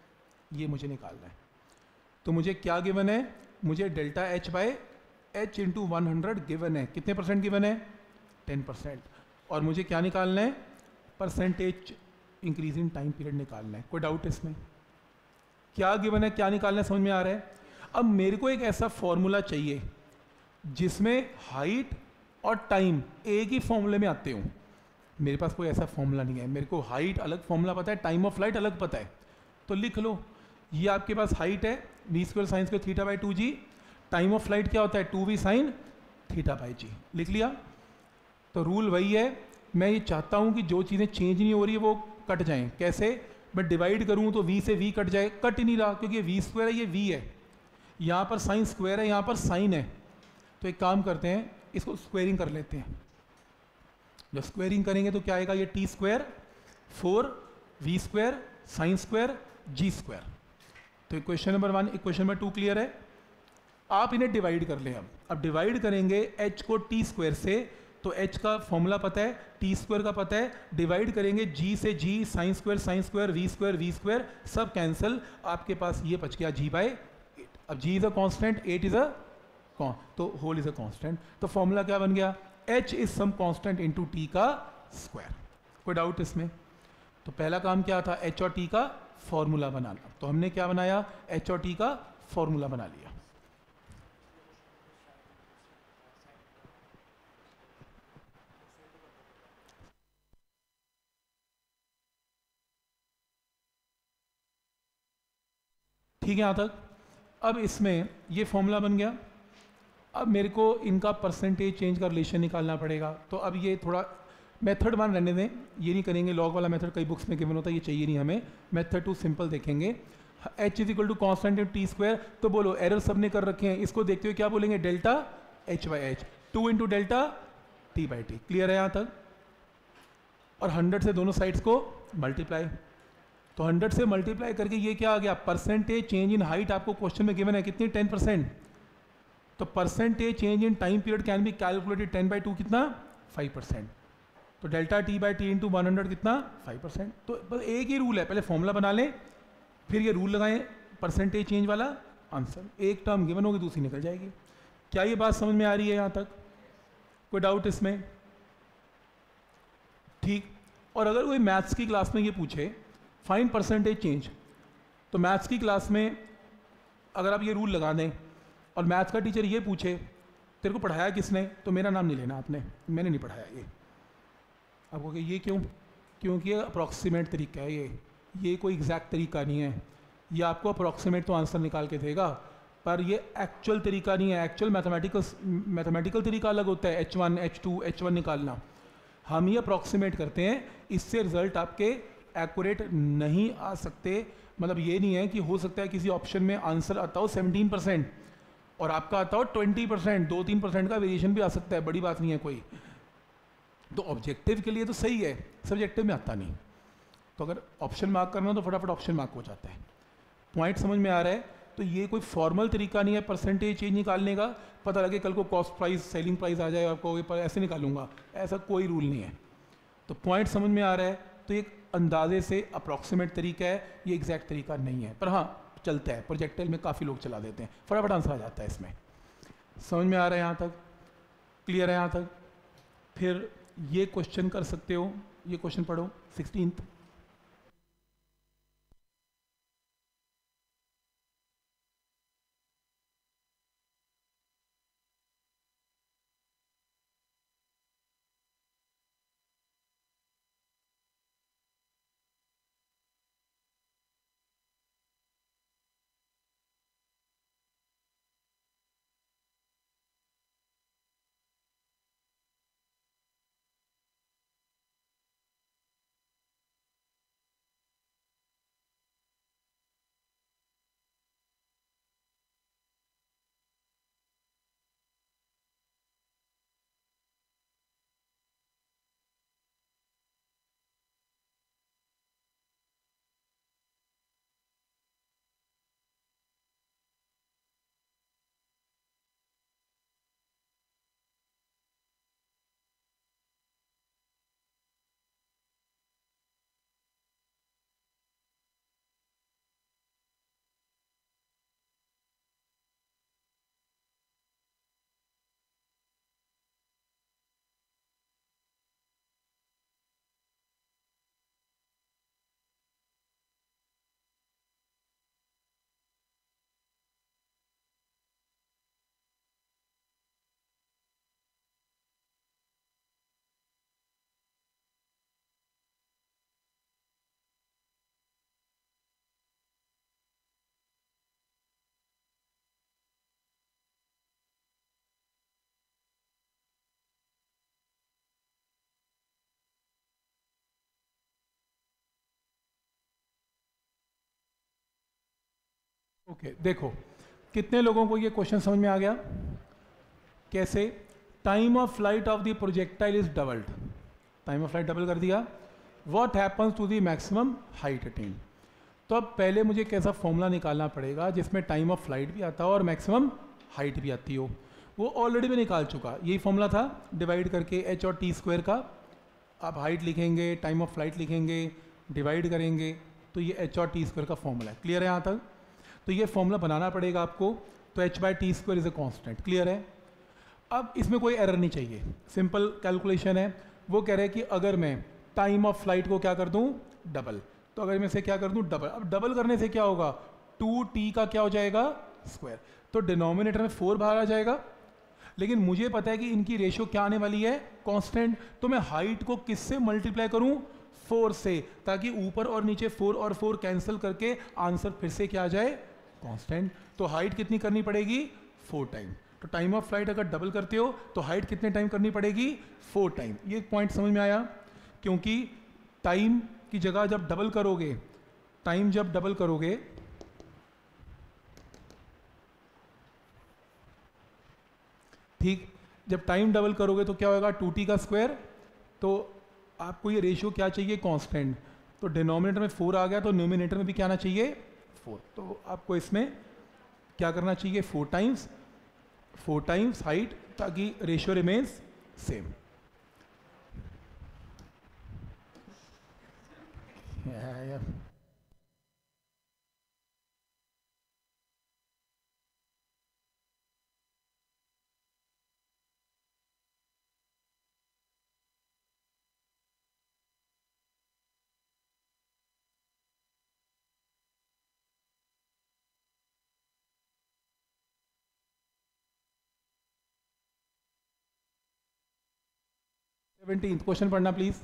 ये मुझे निकालना है। तो मुझे क्या गिवन है, मुझे delta H by H into one hundred given है। कितने परसेंट गिवन है, टेन परसेंट। और मुझे क्या निकालना है, percentage increase in time period निकालना है। कोई डाउट इसमें, क्या गिवन है, क्या निकालना है, समझ में आ रहा है। अब मेरे को एक ऐसा फॉर्मूला चाहिए जिसमें हाइट और टाइम एक ही फॉर्मूले में आते हों। मेरे पास कोई ऐसा फॉर्मूला नहीं है। मेरे को हाइट अलग फॉर्मूला पता है, टाइम ऑफ फ्लाइट अलग पता है। तो लिख लो, ये आपके पास हाइट है we square sine square theta by two G, time of flight क्या होता है two V sine theta by G. लिख लिया। तो रूल वही है, मैं ये चाहता हूँ कि जो चीज़ें चेंज नहीं हो रही है वो कट जाएं। कैसे, मैं डिवाइड करूँ तो v से v कट जाए, कट ही नहीं रहा क्योंकि ये वी स्क्वायर है, ये v है, यहाँ पर साइन स्क्वायर है, यहाँ पर साइन है। तो एक काम करते हैं, इसको स्क्वेयरिंग कर लेते हैं। जब स्क्वेयरिंग करेंगे तो क्या आएगा, ये T square four V square sine square G square. तो equation number one, equation number two clear है। आप इन्हें डिवाइड कर लें। अब अब डिवाइड करेंगे h को टी स्क्वायर से, तो h का फॉर्मूला पता है, टी स्क्वायर का पता है। डिवाइड करेंगे g से g, sine square sine square, we square we square, सब कैंसिल। आपके पास ये बच गया g बाई एट। अब g is a constant, eight is a कौन, तो होल इज अ कांस्टेंट। तो फॉर्मूला क्या बन गया, h is some constant into t का स्क्वायर। कोई डाउट इसमें। तो पहला काम क्या था, h और t का फॉर्मूला बनाना। तो हमने क्या बनाया, h और t का फॉर्मूला बना लिया। ठीक है यहाँ तक। अब इसमें ये फॉर्मूला बन गया। अब मेरे को इनका परसेंटेज चेंज का रिलेशन निकालना पड़ेगा। तो अब ये थोड़ा मेथड वन रहने दें, ये नहीं करेंगे। लॉग वाला मेथड कई बुक्स में गिवन होता है, ये चाहिए नहीं हमें। मेथड टू सिंपल देखेंगे। h is equal to constant in T square. तो बोलो, एरर सब ने कर रखे हैं, इसको देखते हुए क्या बोलेंगे, delta h by H, two into delta T by T. Clear है यहाँ तक। और हंड्रेड से दोनों साइड्स को मल्टीप्लाई। तो हंड्रेड से मल्टीप्लाई करके ये क्या आ गया, परसेंटेज चेंज इन हाइट आपको क्वेश्चन में गिवन है कितनी, टेन परसेंट। तो percentage change in time period can be calculated ten by two कितना, फाइव परसेंट। तो delta T by T into one hundred कितना, फाइव परसेंट। तो बस एक ही रूल है, पहले फॉर्मूला बना लें, फिर ये रूल लगाएं परसेंटेज चेंज वाला, आंसर। एक टर्म गिवन होगी, दूसरी निकल जाएगी। क्या ये बात समझ में आ रही है यहाँ तक, कोई डाउट इसमें। ठीक। और अगर कोई मैथ्स की क्लास में ये पूछे फाइंड परसेंटेज चेंज, तो मैथ्स की क्लास में अगर आप ये रूल लगा दें और मैथ्स का टीचर ये पूछे तेरे को पढ़ाया किसने, तो मेरा नाम नहीं लेना आपने, मैंने नहीं पढ़ाया ये। आपको कि ये क्यों, क्योंकि ये अप्रॉक्सीमेट तरीका है, ये ये कोई एग्जैक्ट तरीका नहीं है। ये आपको अप्रॉक्सीमेट तो आंसर निकाल के देगा, पर ये एक्चुअल तरीका नहीं है। एक्चुअल मैथमेटिकल मैथमेटिकल तरीका अलग होता है, H one H two H one निकालना। हम ये अप्रॉक्सीमेट करते हैं, इससे रिजल्ट आपके एक्यूरेट नहीं आ सकते। मतलब ये नहीं है कि हो सकता है किसी ऑप्शन में आंसर आता हो सेवनटीन परसेंट और आपका आता हो ट्वेंटी परसेंट, दो तीन परसेंट का वेरिएशन भी आ सकता है, बड़ी बात नहीं है कोई। तो ऑब्जेक्टिव के लिए तो सही है, सब्जेक्टिव में आता नहीं। तो अगर ऑप्शन मार्क करना हो तो फटाफट ऑप्शन मार्क हो जाता है। पॉइंट समझ में आ रहा है। तो ये कोई फॉर्मल तरीका नहीं है परसेंटेज चेंज निकालने का। पता लगे कल को कॉस्ट प्राइस सेलिंग प्राइस आ जाए, आपको ऐसे निकालूंगा, ऐसा कोई रूल नहीं है। तो पॉइंट समझ में आ रहा है। तो एक अंदाजे से अप्रॉक्सीमेट तरीका है, ये एग्जैक्ट तरीका नहीं है, पर हाँ चलता है। प्रोजेक्टाइल में काफ़ी लोग चला देते हैं, फटाफट आंसर आ जाता है इसमें। समझ में आ रहा है यहाँ तक, क्लियर है यहाँ तक। फिर ये क्वेश्चन कर सकते हो, ये क्वेश्चन पढ़ो सिक्सटीन्थ। ओके okay, देखो कितने लोगों को ये क्वेश्चन समझ में आ गया? कैसे? Time of flight of the projectile is doubled, time of flight double कर दिया, what happens to the maximum height attain. तो अब पहले मुझे कैसा फॉर्मूला निकालना पड़ेगा जिसमें टाइम ऑफ फ्लाइट भी आता हो और मैक्सिमम हाइट भी आती हो। वो ऑलरेडी मैं निकाल चुका, यही फॉर्मूला था, डिवाइड करके एच और टी स्क्वायर का। आप हाइट लिखेंगे, टाइम ऑफ फ्लाइट लिखेंगे, डिवाइड करेंगे, तो ये एच और टी स्क्वायर का फॉर्मूला है। क्लियर है यहाँ तक? तो ये फॉर्मूला बनाना पड़ेगा आपको। तो H by T square is a constant. Clear है? अब इसमें कोई एरर नहीं चाहिए, सिंपल कैलकुलेशन है। वो कह रहे हैं कि अगर मैं टाइम ऑफ फ्लाइट को क्या कर दूं? डबल। तो अगर मैं इसे क्या कर दूं? डबल। अब डबल करने से क्या होगा? टू टी का क्या हो जाएगा? स्क्वायर। तो डिनोमिनेटर में फोर बाहर आ जाएगा, लेकिन मुझे पता है कि इनकी रेशियो क्या आने वाली है? कांस्टेंट। तो मैं हाइट को किससे मल्टीप्लाई करूं? फोर से, ताकि ऊपर और नीचे फोर और फोर कैंसिल करके आंसर फिर से क्या आ जाए? कांस्टेंट। तो हाइट कितनी करनी पड़ेगी? Four time. तो टाइम ऑफ फ्लाइट अगर डबल करते हो तो हाइट कितने टाइम करनी पड़ेगी? Four time. ये पॉइंट समझ में आया? क्योंकि टाइम की जगह जब डबल करोगे, टाइम जब डबल करोगे ठीक, जब टाइम डबल करोगे तो क्या होगा? टू टी का स्क्वायर। तो आपको ये रेशियो क्या चाहिए? कांस्टेंट। तो डिनोमिनेटर में फोर आ गया, तो न्यूमिनेटर में भी क्या आना चाहिए? फोर। तो आपको इसमें क्या करना चाहिए? Four times, four times height, ताकि ratio remains same. Seventeen question पढ़ना please.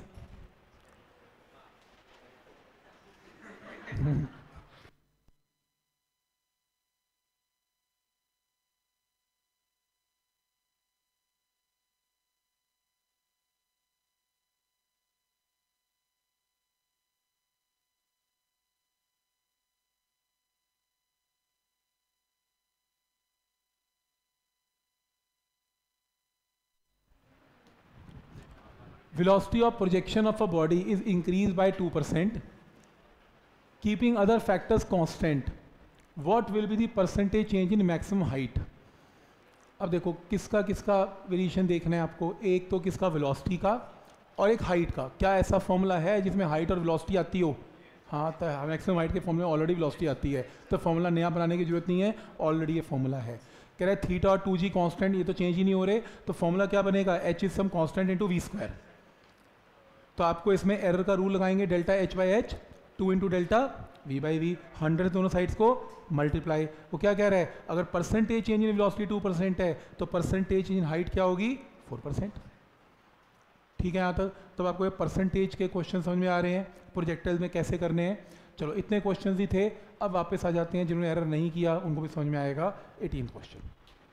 Velocity of projection of a body is increased by two percent, keeping other factors constant. What will be the percentage change in maximum height? अब देखो किसका किसका variation देखना है आपको। एक तो किसका? वेलोसिटी का, और एक हाइट का। क्या ऐसा फॉर्मूला है जिसमें हाइट और वेलोसिटी आती हो? हाँ, तो मैक्सिमम हाइट के फॉर्मूले में ऑलरेडी वेलोसिटी आती है, तो फॉर्मूला नया बनाने की जरूरत नहीं है, ऑलरेडी ये फॉर्मूला है। कह रहे हैं थीटा और टू जी कॉन्स्टेंट, ये तो चेंज ही नहीं हो रहे, तो फॉर्मूला क्या बनेगा? H is some constant into V square. तो आपको इसमें एरर का रूल लगाएंगे, delta H by H, two into delta V by V, hundred दोनों साइड्स को मल्टीप्लाई। वो क्या कह रहा है? अगर percentage change in velocity two percent है तो परसेंटेज इन हाइट क्या होगी? Four percent. ठीक है यहाँ तक? तो आपको ये परसेंटेज के क्वेश्चन समझ में आ रहे हैं, प्रोजेक्टाइल में कैसे करने हैं। चलो इतने क्वेश्चन ही थे, अब वापस आ जाते हैं जिन्होंने एरर नहीं किया उनको भी समझ में आएगा। Eighteen question.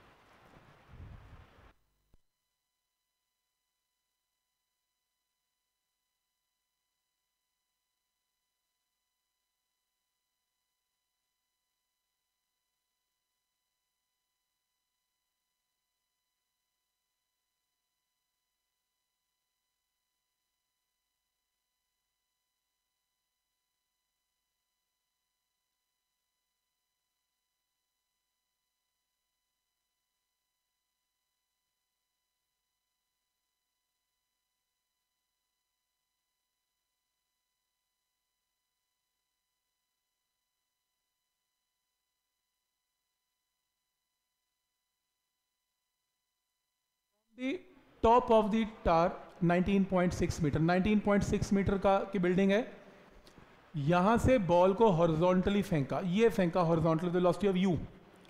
Top of the tower nineteen point six metre, nineteen point six metre का की बिल्डिंग है। यहां से बॉल को हॉरिजॉन्टली फेंका, ये फेंका horizontal velocity of U.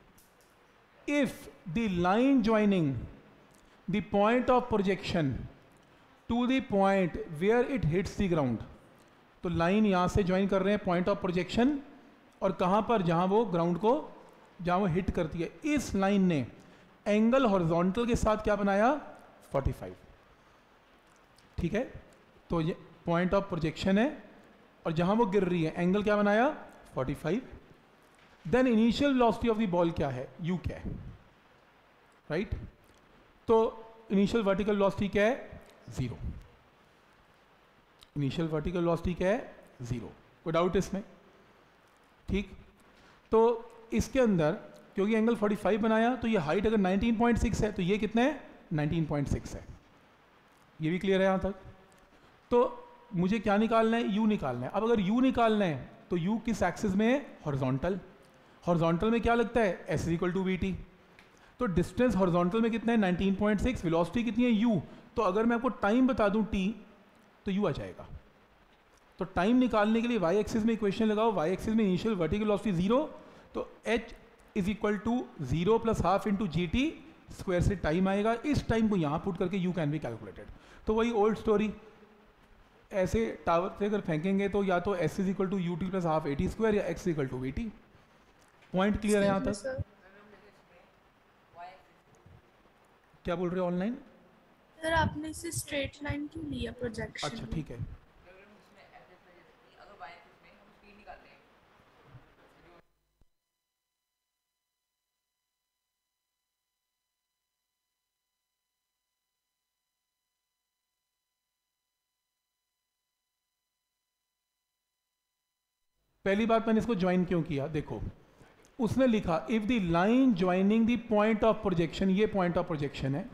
If the line joining the point of projection to the point where it hits the ground, तो लाइन यहां से ज्वाइन कर रहे हैं पॉइंट ऑफ प्रोजेक्शन, और कहां पर? जहां वो ग्राउंड को, जहां वो हिट करती है। इस लाइन ने एंगल हॉरिजॉन्टल के साथ क्या बनाया? Forty five. ठीक है, तो ये पॉइंट ऑफ प्रोजेक्शन है और जहां वो गिर रही है एंगल क्या बनाया? Forty five. Then initial velocity of the ball क्या है, यू क्या है, राइट right? तो इनिशियल वर्टिकल वेलोसिटी क्या है, जीरो। इनिशियल वर्टिकल वेलोसिटी क्या है, जीरो। कोई डाउट इसमें? ठीक। तो इसके अंदर क्योंकि एंगल पैंतालीस बनाया तो ये हाइट अगर नाइनटीन पॉइंट सिक्स है तो ये कितना है, नाइनटीन पॉइंट सिक्स है। ये भी क्लियर है यहाँ तक? तो मुझे क्या निकालना है, यू निकालना है। अब अगर यू निकालना है तो यू किस एक्सिस में है, हॉरिजॉन्टल। हॉरिजॉन्टल में क्या लगता है, S is equal to we T. तो डिस्टेंस हॉरिजॉन्टल में कितना है, नाइनटीन पॉइंट सिक्स। वेलोसिटी कितनी है, यू। तो अगर मैं आपको टाइम बता दूं टी, तो यू आ जाएगा। तो टाइम निकालने के लिए वाई एक्सिस में इक्वेशन लगाओ, वाई एक्सिस में इनिशियल वर्टिकल वेलोसिटी जीरो, तो H is equal to zero plus half into G T square से टाइम आएगा। इस टाइम को यहाँ पुट करके यू कैन बी कैलकुलेटेड। तो वही ओल्ड स्टोरी, ऐसे टावर से अगर फेंकेंगे तो या तो S is equal to U T plus half A T square या X equal to we T. Point clear है यहाँ तक? सर क्या बोल रहे हो ऑनलाइन? सर आपने इसे स्ट्रेट लाइन क्यों लिया प्रोजेक्शन? अच्छा ठीक है। पहली बात मैंने इसको ज्वाइन क्यों किया, देखो उसने लिखा if the line joining the point of projection, ये पॉइंट ऑफ प्रोजेक्शन है,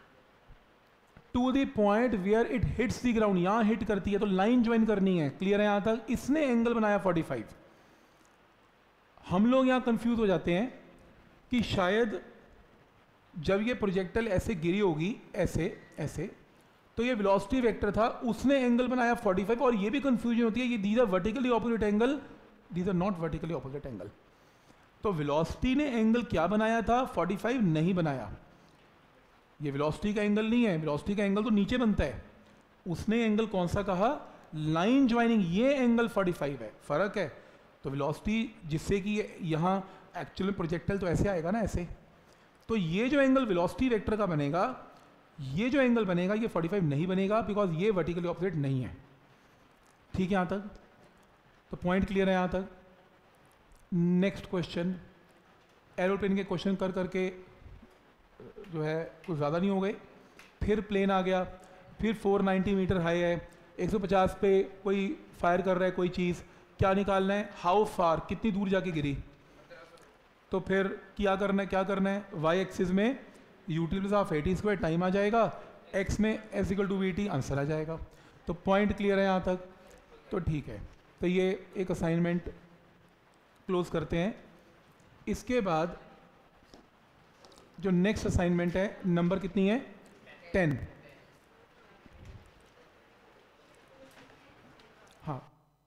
to the point where it hits the ground, यहां हिट करती है तो लाइन ज्वाइन करनी है। क्लियर है यहां तक? इसने एंगल बनाया पैंतालीस। हम लोग यहां कंफ्यूज हो जाते हैं कि शायद जब ये प्रोजेक्टल ऐसे गिरी होगी, ऐसे ऐसे, तो ये वेलोसिटी वेक्टर था, उसने एंगल बनाया पैंतालीस। और ये भी कंफ्यूजन होती है, ये these are vertically opposite angle, these are not vertically opposite angle. तो वेलोसिटी ने एंगल क्या बनाया था, पैंतालीस नहीं बनाया। ये वेलोसिटी का एंगल नहीं है, वेलोसिटी का एंगल तो नीचे बनता है। उसने एंगल कौन सा कहा, लाइन ज्वाइनिंग, ये एंगल पैंतालीस है, फर्क है। तो वेलोसिटी जिससे कि यहाँ एक्चुअली प्रोजेक्टल तो ऐसे आएगा ना, ऐसे, तो ये जो एंगल वेलोसिटी वेक्टर का बनेगा, ये जो एंगल बनेगा ये पैंतालीस नहीं बनेगा, बिकॉज ये वर्टिकली ऑपोजिट नहीं है। ठीक है यहाँ तक? तो पॉइंट क्लियर है यहाँ तक? नेक्स्ट क्वेश्चन, एरोप्लेन के क्वेश्चन कर करके जो है कुछ ज़्यादा नहीं हो गए। फिर प्लेन आ गया, फिर चार सौ नब्बे मीटर हाई है, एक सौ पचास पे कोई फायर कर रहा है कोई चीज़, क्या निकालना है, हाउ फार, कितनी दूर जाके गिरी। तो फिर क्या करना है, क्या करना है, वाई एक्सिस में U T plus half A T square time आ जाएगा, एक्स में S equal to we T answer आ जाएगा। तो पॉइंट क्लियर है यहाँ तक? तो ठीक है, तो ये एक असाइनमेंट क्लोज करते हैं। इसके बाद जो नेक्स्ट असाइनमेंट है, नंबर कितनी है, टेन। हाँ,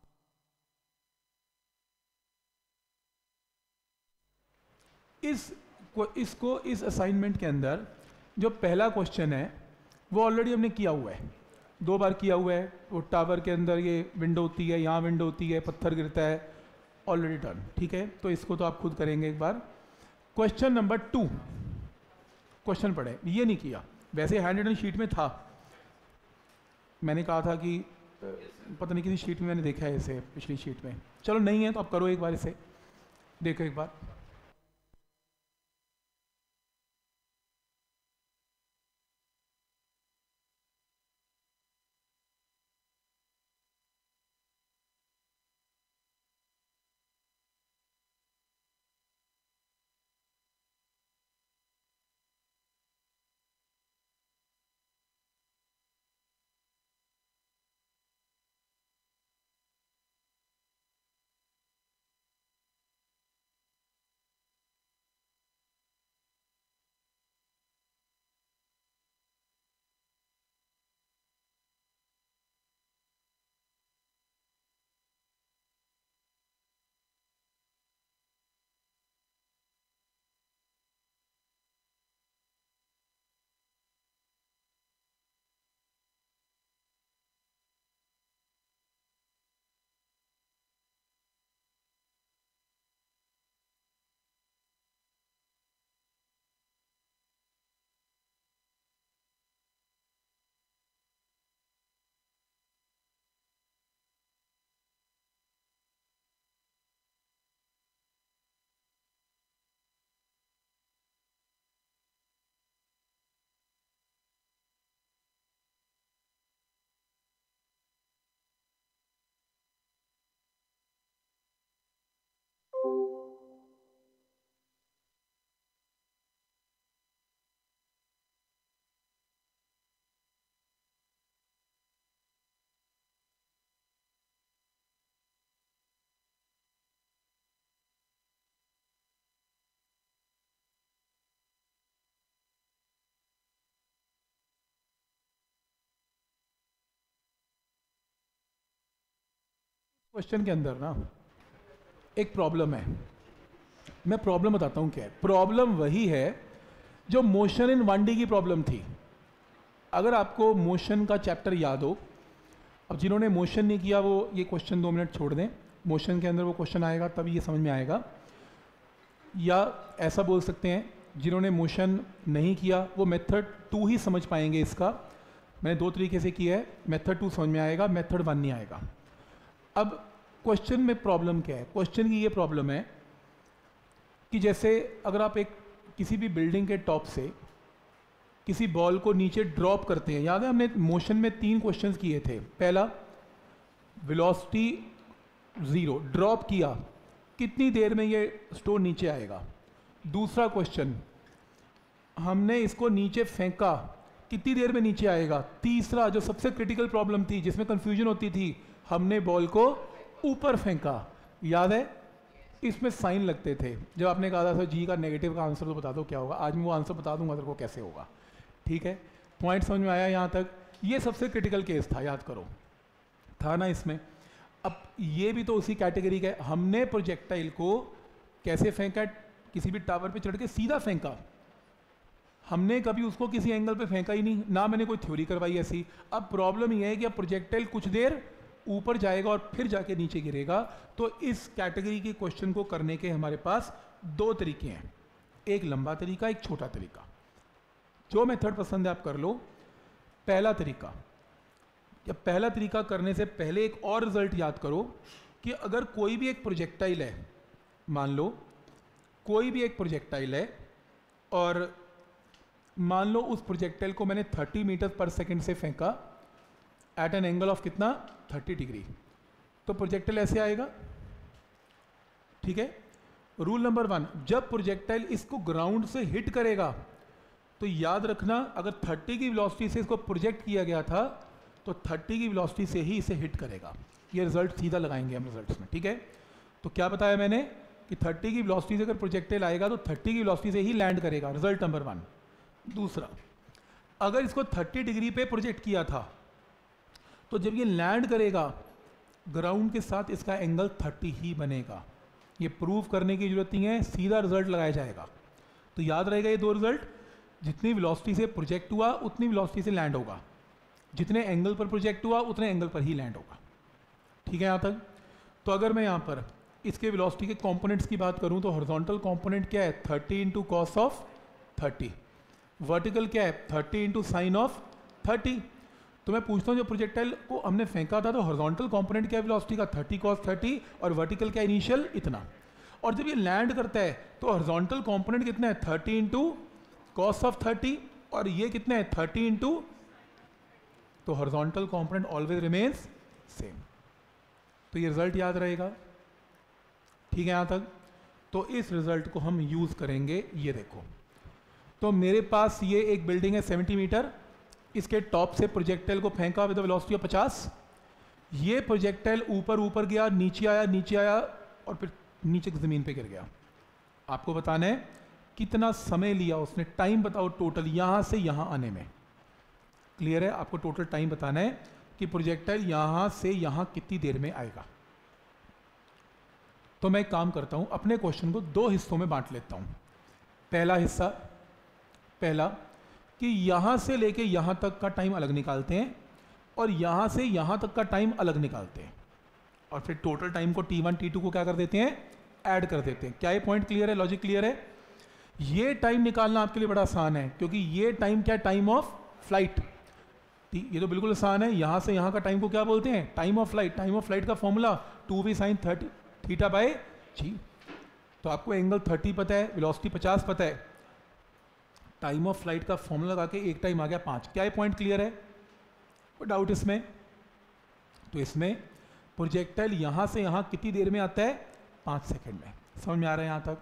इस इसको इस असाइनमेंट के अंदर जो पहला क्वेश्चन है वो ऑलरेडी हमने किया हुआ है, दो बार किया हुआ है। वो टावर के अंदर ये विंडो होती है, यहाँ विंडो होती है, पत्थर गिरता है, ऑलरेडी डन। ठीक है, तो इसको तो आप खुद करेंगे एक बार। क्वेश्चन नंबर टू, क्वेश्चन पढ़े, ये नहीं किया, वैसे हैंड रिटन शीट में था, मैंने कहा था कि पता नहीं किसी शीट में मैंने देखा है इसे, पिछली शीट में। चलो नहीं है तो आप करो एक बार, इसे देखो एक बार। क्वेश्चन के अंदर ना एक प्रॉब्लम है, मैं प्रॉब्लम बताता हूँ क्या है। प्रॉब्लम वही है जो मोशन इन वन डी की प्रॉब्लम थी। अगर आपको मोशन का चैप्टर याद हो, अब जिन्होंने मोशन नहीं किया वो ये क्वेश्चन दो मिनट छोड़ दें, मोशन के अंदर वो क्वेश्चन आएगा तब ये समझ में आएगा। या ऐसा बोल सकते हैं जिन्होंने मोशन नहीं किया वो मेथड टू ही समझ पाएंगे इसका। मैंने दो तरीके से किया है, मेथड टू समझ में आएगा, मेथड वन नहीं आएगा। अब क्वेश्चन में प्रॉब्लम क्या है? क्वेश्चन की ये प्रॉब्लम है कि जैसे अगर आप एक किसी भी बिल्डिंग के टॉप से किसी बॉल को नीचे ड्रॉप करते हैं, याद है हमने मोशन में तीन क्वेश्चंस किए थे। पहला वेलोसिटी ज़ीरो, ड्रॉप किया कितनी देर में ये स्टोन नीचे आएगा। दूसरा क्वेश्चन हमने इसको नीचे फेंका कितनी देर में नीचे आएगा। तीसरा जो सबसे क्रिटिकल प्रॉब्लम थी जिसमें कंफ्यूजन होती थी, हमने बॉल को ऊपर फेंका, याद है इसमें साइन लगते थे। जब आपने कहा था सर जी का नेगेटिव का आंसर तो बता दो क्या होगा, आज मैं वो आंसर बता दूंगा तेरे को कैसे होगा। ठीक है, पॉइंट समझ में आया यहाँ तक? ये सबसे क्रिटिकल केस था, याद करो, था ना इसमें। अब ये भी तो उसी कैटेगरी का है। हमने प्रोजेक्टाइल को कैसे फेंका? किसी भी टावर पे चढ़ के सीधा फेंका, हमने कभी उसको किसी एंगल पे फेंका ही नहीं, ना मैंने कोई थ्योरी करवाई ऐसी। अब प्रॉब्लम यह है कि अब प्रोजेक्टाइल कुछ देर ऊपर जाएगा और फिर जाके नीचे गिरेगा। तो इस कैटेगरी के क्वेश्चन को करने के हमारे पास दो तरीके हैं, एक लंबा तरीका, एक छोटा तरीका। जो मेथड पसंद है आप कर लो। पहला तरीका, या पहला तरीका करने से पहले एक और रिजल्ट याद करो कि अगर कोई भी एक प्रोजेक्टाइल है, मान लो कोई भी एक प्रोजेक्टाइल है और मान लो उस प्रोजेक्टाइल को मैंने तीस मीटर पर सेकंड से फेंका एट एन एंगल ऑफ कितना, तीस डिग्री, तो प्रोजेक्टाइल ऐसे आएगा। ठीक है, रूल नंबर वन, जब प्रोजेक्टाइल इसको ग्राउंड से हिट करेगा तो याद रखना अगर तीस की वेलोसिटी से इसको प्रोजेक्ट किया गया था तो तीस की वेलोसिटी से ही इसे हिट करेगा। ये रिजल्ट सीधा लगाएंगे हम रिजल्ट्स में। ठीक है, तो क्या बताया मैंने कि तीस की वेलोसिटी से अगर प्रोजेक्टाइल आएगा तो तीस की वेलोसिटी से ही लैंड करेगा, रिजल्ट नंबर वन। दूसरा, अगर इसको तीस डिग्री पे प्रोजेक्ट किया था तो जब ये लैंड करेगा ग्राउंड के साथ इसका एंगल तीस ही बनेगा। ये प्रूव करने की जरूरत नहीं है, सीधा रिजल्ट लगाया जाएगा। तो याद रहेगा ये दो रिजल्ट, जितनी वेलोसिटी से प्रोजेक्ट हुआ उतनी वेलोसिटी से लैंड होगा, जितने एंगल पर प्रोजेक्ट हुआ उतने एंगल पर ही लैंड होगा। ठीक है यहाँ तक? तो अगर मैं यहाँ पर इसके वेलोसिटी के कंपोनेंट्स की बात करूँ तो हॉरिजॉन्टल कंपोनेंट क्या है, thirty into cos of thirty, vertical क्या है, thirty into sine of thirty. तो मैं पूछता हूँ जो प्रोजेक्टाइल को हमने फेंका था तो हॉरिजॉन्टल कंपोनेंट क्या है वेलोसिटी का, थर्टी कॉस थर्टी, और वर्टिकल क्या इनिशियल इतना। और जब ये लैंड करता है तो हॉरिजॉन्टल कंपोनेंट कितना है, thirty into cos of thirty, और ये कितना है, थर्टी इंटू, तो horizontal component always remains same. तो ये रिजल्ट याद रहेगा। ठीक है यहाँ तक? तो इस रिजल्ट को हम यूज करेंगे। ये देखो, तो मेरे पास ये एक बिल्डिंग है सेवेंटी मीटर, इसके टॉप से प्रोजेक्टाइल को फेंका विद वेलोसिटी ऑफ पचास। ये प्रोजेक्टाइल ऊपर ऊपर गया, नीचे आया, नीचे आया और फिर नीचे ज़मीन पे गिर गया। आपको बताना है कितना समय लिया उसने, टाइम बताओ टोटल यहाँ से यहाँ आने में। क्लियर है? आपको टोटल टाइम बताना है कि प्रोजेक्टाइल यहाँ से यहाँ कितनी देर में आएगा। तो मैं एक काम करता हूँ, अपने क्वेश्चन को दो हिस्सों में बांट लेता हूँ। पहला हिस्सा, पहला कि यहाँ से लेके यहाँ तक का टाइम अलग निकालते हैं और यहाँ से यहाँ तक का टाइम अलग निकालते हैं, और फिर टोटल टाइम को टी वन टी टू को क्या कर देते हैं, ऐड कर देते हैं। क्या ये पॉइंट क्लियर है, लॉजिक क्लियर है? ये टाइम निकालना आपके लिए बड़ा आसान है क्योंकि ये टाइम क्या, टाइम ऑफ फ्लाइट। ये तो बिल्कुल आसान है। यहाँ से यहाँ का टाइम को क्या बोलते हैं, time of flight. Time of flight का formula two V sine thirty theta by G. तो आपको एंगल थर्टी पता है, वेलोसिटी पचास पता है, टाइम ऑफ फ्लाइट का फॉर्मूला लगा के एक टाइम आ गया पाँच। क्या ये पॉइंट क्लियर है? कोई डाउट इसमें? तो इसमें प्रोजेक्टाइल यहाँ से यहाँ कितनी देर में आता है, पाँच सेकंड में। समझ में आ रहा है यहाँ तक?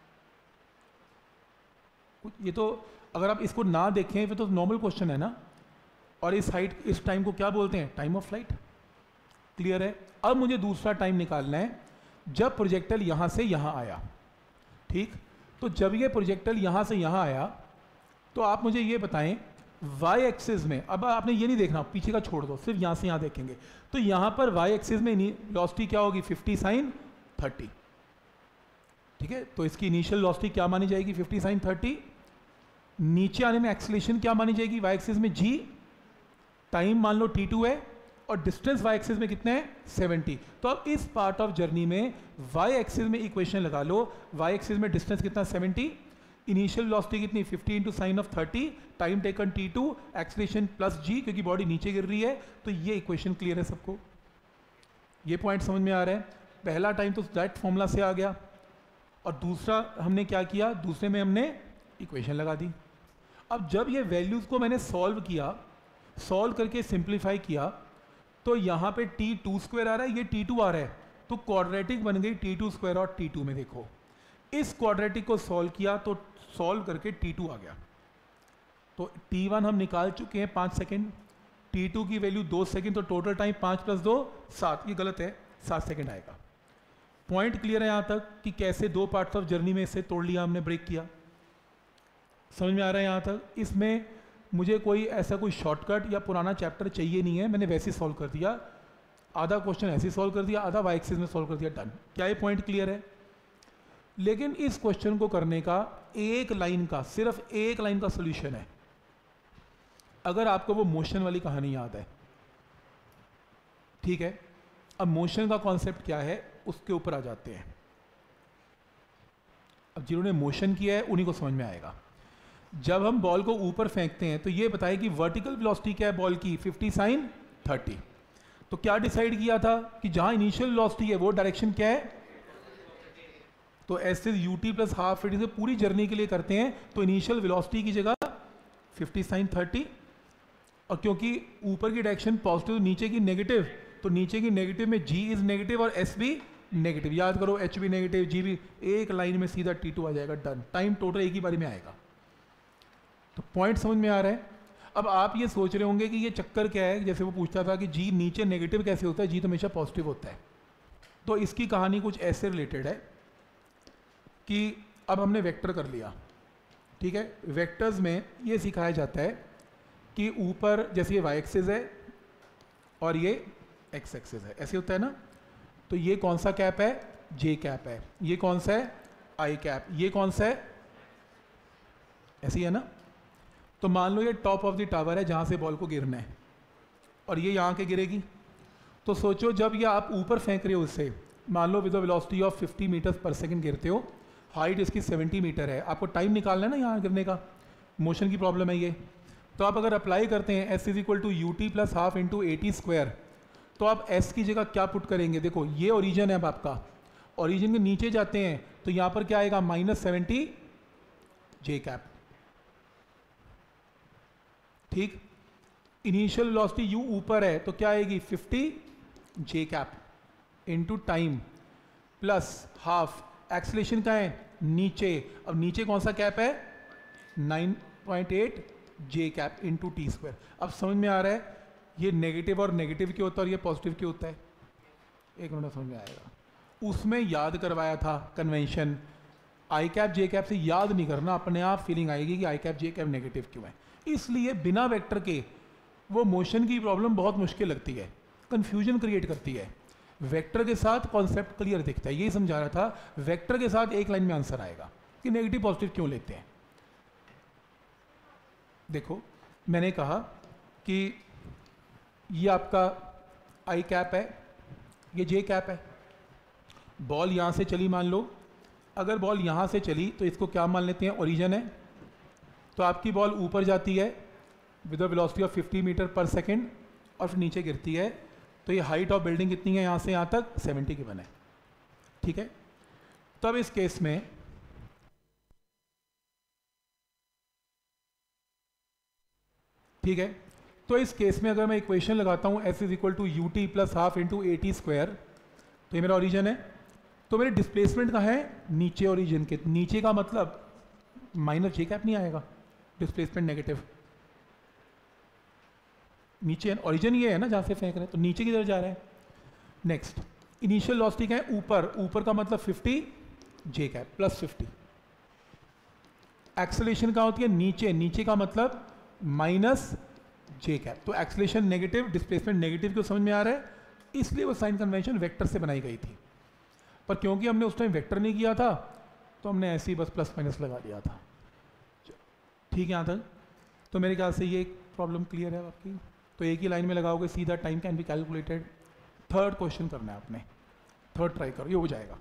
ये तो अगर आप इसको ना देखें फिर तो नॉर्मल क्वेश्चन है ना। और इस हाइट, इस टाइम को क्या बोलते हैं, टाइम ऑफ फ्लाइट। क्लियर है? अब मुझे दूसरा टाइम निकालना है जब प्रोजेक्टाइल यहाँ से यहाँ आया। ठीक, तो जब ये प्रोजेक्टाइल यहाँ से यहाँ आया तो आप मुझे ये बताएं वाई एक्सिस में, अब आपने ये नहीं देखना, पीछे का छोड़ दो, सिर्फ यहाँ से यहाँ देखेंगे, तो यहाँ पर वाई एक्सिस में वेलोसिटी क्या होगी, फिफ्टी साइन थर्टी, ठीक है। तो इसकी इनिशियल वेलोसिटी क्या मानी जाएगी, फिफ्टी साइन थर्टी। नीचे आने में एक्सीलरेशन क्या मानी जाएगी वाई एक्सिस में, जी। टाइम मान लो टी टू है और डिस्टेंस वाई एक्सिस में कितने हैं, सेवेंटी। तो अब इस पार्ट ऑफ जर्नी में वाई एक्सिस में इक्वेशन लगा लो, वाई एक्सिस में डिस्टेंस कितना, सेवेंटी, इनिशियल वेलोसिटी कितनी, fifty into sine of thirty, time taken T two, acceleration plus G, क्योंकि बॉडी नीचे गिर रही है। तो ये इक्वेशन क्लियर है सबको, ये पॉइंट समझ में आ रहा है। पहला टाइम तो डायरेक्ट फॉर्मूला से आ गया, और दूसरा हमने क्या किया, दूसरे में हमने इक्वेशन लगा दी। अब जब ये वैल्यूज़ को मैंने सॉल्व किया, सॉल्व करके सिंप्लीफाई किया, तो यहाँ पे टी टू स्क्वायर आ रहा है, ये टी टू आ रहा है, तो क्वाड्रेटिक बन गई टी टू स्क्वायर और टी टू में देखो, इस क्वाड्रेटिक को सॉल्व किया तो सॉल्व करके टी टू आ गया। तो टी वन हम निकाल चुके हैं पाँच सेकेंड, टी टू की वैल्यू दो सेकेंड, तो टोटल टाइम पाँच प्लस दो सात, ये गलत है, सात सेकेंड आएगा। पॉइंट क्लियर है यहाँ तक कि कैसे दो पार्ट्स ऑफ जर्नी में इसे तोड़ लिया हमने, ब्रेक किया, समझ में आ रहा है यहाँ तक। इसमें मुझे कोई ऐसा कोई शॉर्टकट या पुराना चैप्टर चाहिए नहीं है, मैंने वैसे ही सॉल्व कर दिया, आधा क्वेश्चन ऐसे ही सॉल्व कर दिया, आधा वाई एक्सिस में सॉल्व कर दिया, डन। क्या ये पॉइंट क्लियर है? लेकिन इस क्वेश्चन को करने का एक लाइन का, सिर्फ एक लाइन का सोल्यूशन है, अगर आपको वो मोशन वाली कहानी याद है, ठीक है। अब मोशन का कॉन्सेप्ट क्या है उसके ऊपर आ जाते हैं। अब जिन्होंने मोशन किया है उन्हीं को समझ में आएगा। जब हम बॉल को ऊपर फेंकते हैं तो ये बताए कि वर्टिकल वेलोसिटी क्या है बॉल की, फिफ्टी साइन थर्टी। तो क्या डिसाइड किया था कि जहां इनिशियल वेलोसिटी है वो डायरेक्शन क्या है, तो ऐसे U T plus half A T से पूरी जर्नी के लिए करते हैं, तो इनिशियल वेलोसिटी की जगह फिफ्टी साइन थर्टी, और क्योंकि ऊपर की डायरेक्शन पॉजिटिव, नीचे की नेगेटिव, तो नीचे की नेगेटिव में जी इज नेगेटिव और एस भी नेगेटिव, याद करो एच भी नेगेटिव, जी भी, एक लाइन में सीधा टी टू आ जाएगा, डन। टाइम टोटल एक ही बारी में आएगा। तो पॉइंट समझ में आ रहा है। अब आप ये सोच रहे होंगे कि ये चक्कर क्या है, जैसे वो पूछता था कि जी नीचे नेगेटिव कैसे होता है, जी तो हमेशा पॉजिटिव होता है। तो इसकी कहानी कुछ ऐसे रिलेटेड है कि अब हमने वेक्टर कर लिया, ठीक है। वेक्टर्स में ये सिखाया जाता है कि ऊपर जैसे ये वाई एक्सिस है और ये एक्स एक्सिस है, ऐसे होता है ना। तो ये कौन सा कैप है, जे कैप है, ये कौन सा है, आई कैप, ये कौन सा है, ऐसे ही है ना। तो मान लो ये टॉप ऑफ द टावर है जहाँ से बॉल को गिरना है, और ये यहाँ के गिरेगी। तो सोचो जब ये आप ऊपर फेंक रहे हो उससे, मान लो with velocity of fifty metres per second गिरते हो, हाइट इसकी सेवेंटी मीटर है, आपको टाइम निकालना है ना यहाँ गिरने का, मोशन की प्रॉब्लम है ये। तो आप अगर अप्लाई करते हैं S is equal to U T plus half into A T square, तो आप एस की जगह क्या पुट करेंगे, देखो ये ओरिजिन है अब आपका, ओरिजिन के नीचे जाते हैं तो यहाँ पर क्या आएगा, माइनस सेवेंटी जे कैप, ठीक। इनिशियल वेलोसिटी यू ऊपर है तो क्या आएगी, fifty J cap into time plus half, acceleration का है नीचे, अब नीचे कौन सा कैप है, nine point eight J cap into T square. अब समझ में आ रहा है ये नेगेटिव और नेगेटिव क्यों होता है और ये पॉजिटिव क्यों होता है, एक मिनट समझ में आएगा। उसमें याद करवाया था convention, I cap J cap से याद नहीं करना, अपने आप फीलिंग आएगी कि I cap J cap negative क्यों है। इसलिए बिना वेक्टर के वो मोशन की प्रॉब्लम बहुत मुश्किल लगती है, कंफ्यूजन क्रिएट करती है। वेक्टर के साथ कॉन्सेप्ट क्लियर दिखता है, यही समझा रहा था। वेक्टर के साथ एक लाइन में आंसर आएगा कि नेगेटिव पॉजिटिव क्यों लेते हैं। देखो मैंने कहा कि ये आपका आई कैप है, ये जे कैप है, बॉल यहाँ से चली मान लो, अगर बॉल यहाँ से चली तो इसको क्या मान लेते हैं, ओरिजिन है। तो आपकी बॉल ऊपर जाती है with a velocity of fifty metre per second और फिर नीचे गिरती है, तो ये हाइट ऑफ बिल्डिंग कितनी है यहाँ से यहाँ तक, सेवेंटी की बने, ठीक है। तो अब इस केस में ठीक है, तो इस केस में अगर मैं इक्वेशन लगाता हूँ S is equal to U T plus half into A T square, तो ये मेरा ओरिजिन है। तो मेरे डिस्प्लेसमेंट कहाँ है, नीचे ओरिजिन के, जे का मतलब माइनस जे कैप नहीं आएगा, डिस्प्लेसमेंट नेगेटिव, नीचे ओरिजिन ये है ना जहाँ से फेंक रहे हैं, तो नीचे की तरफ जा रहे हैं। नेक्स्ट इनिशियल वेलोसिटी का है ऊपर, ऊपर का मतलब fifty J cap plus fifty. Acceleration कहाँ होती है, नीचे, नीचे का मतलब माइनस जे कैप। तो एक्सेलरेशन नेगेटिव, डिस्प्लेसमेंट नेगेटिव क्यों समझ में आ रहा है, इसलिए वो साइन कन्वेंशन वेक्टर से बनाई गई थी। पर क्योंकि हमने उस टाइम वेक्टर नहीं किया था तो हमने ऐसे ही बस प्लस माइनस लगा दिया था। ठीक है यहाँ तक? तो मेरे ख्याल से ये एक प्रॉब्लम क्लियर है आपकी। तो एक ही लाइन में लगाओगे सीधा, time can be calculated. Third question करना है आपने, थर्ड ट्राई करो, ये हो जाएगा।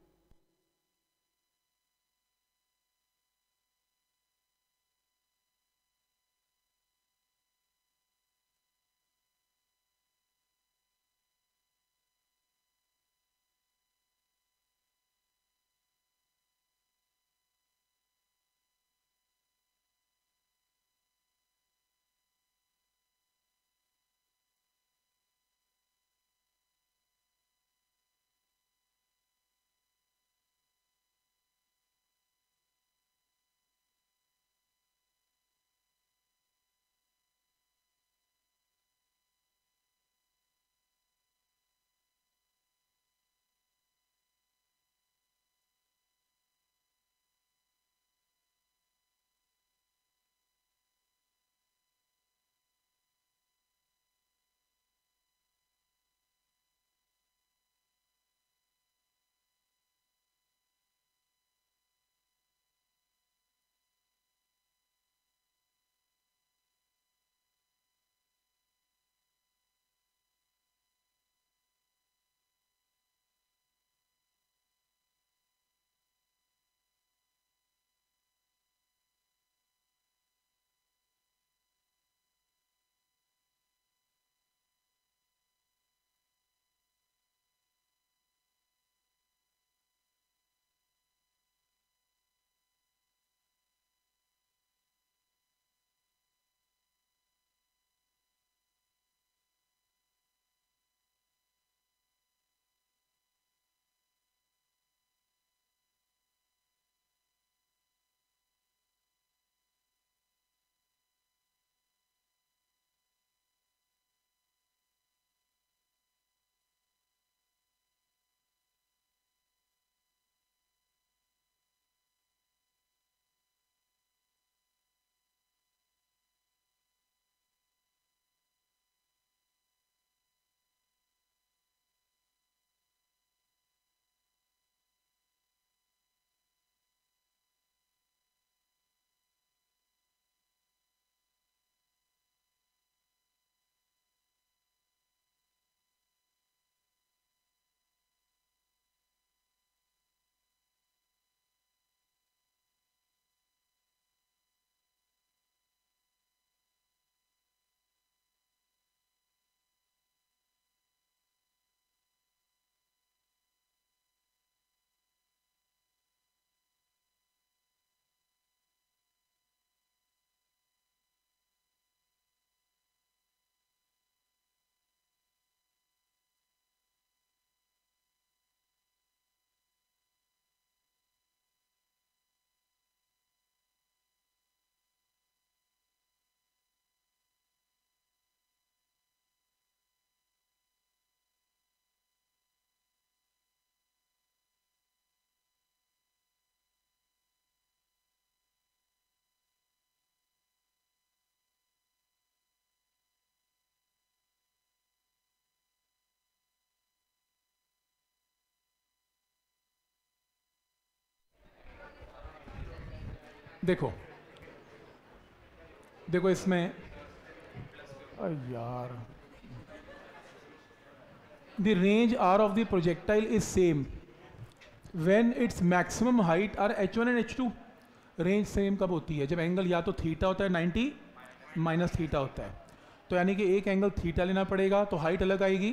देखो देखो इसमें अरे यार, the range R of the projectile is same when it's maximum height R H one and H two. Range same कब होती है? जब एंगल या तो थीटा होता है नाइन्टी माइनस थीटा होता है। तो यानी कि एक एंगल थीटा लेना पड़ेगा तो हाइट अलग आएगी।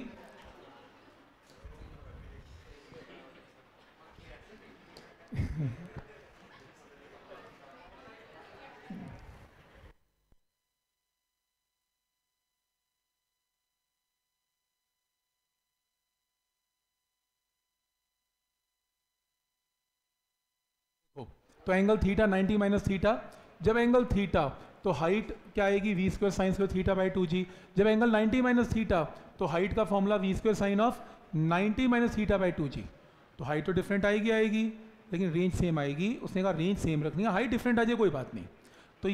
तो angle theta ninety minus theta, जब एंगल थीटा तो हाइट क्या आएगी? V square sine square theta by two G. जब एंगल नाइन्टी माइनस थीटा तो हाइट का formula V square sine of ninety minus theta by two जी। तो height तो different आएगी आएगी लेकिन रेंज सेम आएगी। उसने कहा रेंज सेम रखनी है, हाइट डिफरेंट आ जाए कोई बात नहीं। तो ये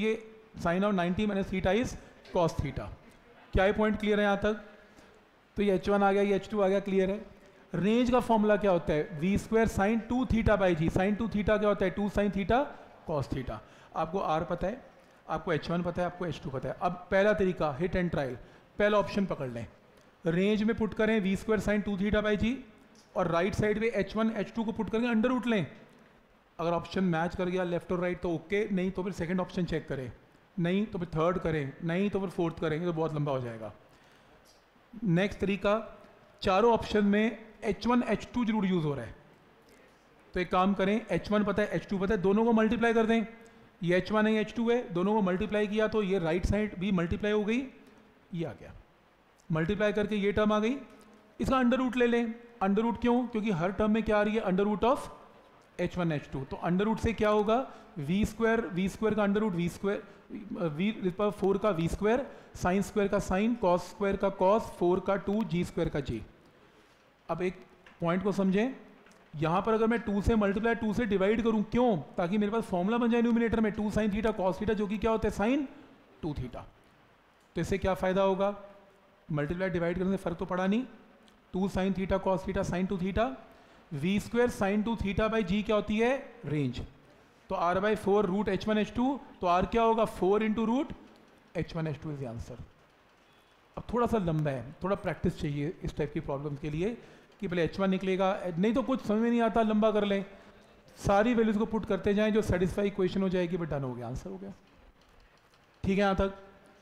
sine of ninety minus theta is cos theta. क्या ये पॉइंट क्लियर है यहाँ तक? तो ये एच वन आ गया, ये एच टू आ गया, क्लियर है। रेंज का फॉर्मूला क्या होता है? We square sine two theta by ji. Sine two theta क्या होता है? Two sine theta cos theta. आपको आर पता है, आपको एच वन पता है, आपको एच टू पता है। अब पहला तरीका हिट एंड ट्रायल, पहला ऑप्शन पकड़ लें, रेंज में पुट करें V square sine two theta by G और राइट साइड पे एच वन एच टू को पुट करके अंडर रूट लें। अगर ऑप्शन मैच कर गया लेफ्ट और राइट तो ओके, नहीं तो फिर सेकंड ऑप्शन चेक करें, नहीं तो फिर थर्ड करें, नहीं तो फिर फोर्थ करेंगे तो बहुत लंबा हो जाएगा। नेक्स्ट तरीका, चारों ऑप्शन में एच वन एच टू जरूर यूज़ हो रहा है, तो एक काम करें, एच वन पता है एच टू पता है, दोनों को मल्टीप्लाई कर दें। ये एच वन है एच टू है, दोनों को मल्टीप्लाई किया तो ये राइट साइड भी मल्टीप्लाई हो गई, ये आ गया, मल्टीप्लाई करके ये टर्म आ गई। इसका अंडर रूट ले लें। अंडर रूट क्यों? क्योंकि हर टर्म में क्या आ रही है? Under root of H one H two. तो अंडर रूट से क्या होगा? वी स्क्वायर, वी स्क्वायर का under root V square, V पर फोर का वी स्क्वायर, साइन स्क्वायर का साइन, कॉस स्क्वायर का कॉस, फोर का टू, जी स्क्वायर का जी। अब एक पॉइंट को समझें, यहाँ पर अगर मैं टू से मल्टीप्लाई टू से डिवाइड करूँ, क्यों? ताकि मेरे पास फॉर्मूला बन जाए न्यूमिनेटर में, two sine theta cos theta, जो कि क्या होता है? Sine two theta. तो इससे क्या फ़ायदा होगा? मल्टीप्लाई डिवाइड करने से फ़र्क तो पड़ा नहीं। Two sine theta cos theta sine two theta, we square sine two theta by G क्या होती है? रेंज। तो R by four root H one H two, तो आर क्या होगा? Four into root H one H two is the answer. अब थोड़ा सा लंबा है, थोड़ा प्रैक्टिस चाहिए इस टाइप की प्रॉब्लम के लिए कि पहले एच वन निकलेगा, नहीं तो कुछ समझ में नहीं आता, लंबा कर लें, सारी वैल्यूज को पुट करते जाएं, जो सेटिस्फाई इक्वेशन हो जाएगी, बट डन हो गया, आंसर हो गया। ठीक है यहाँ तक?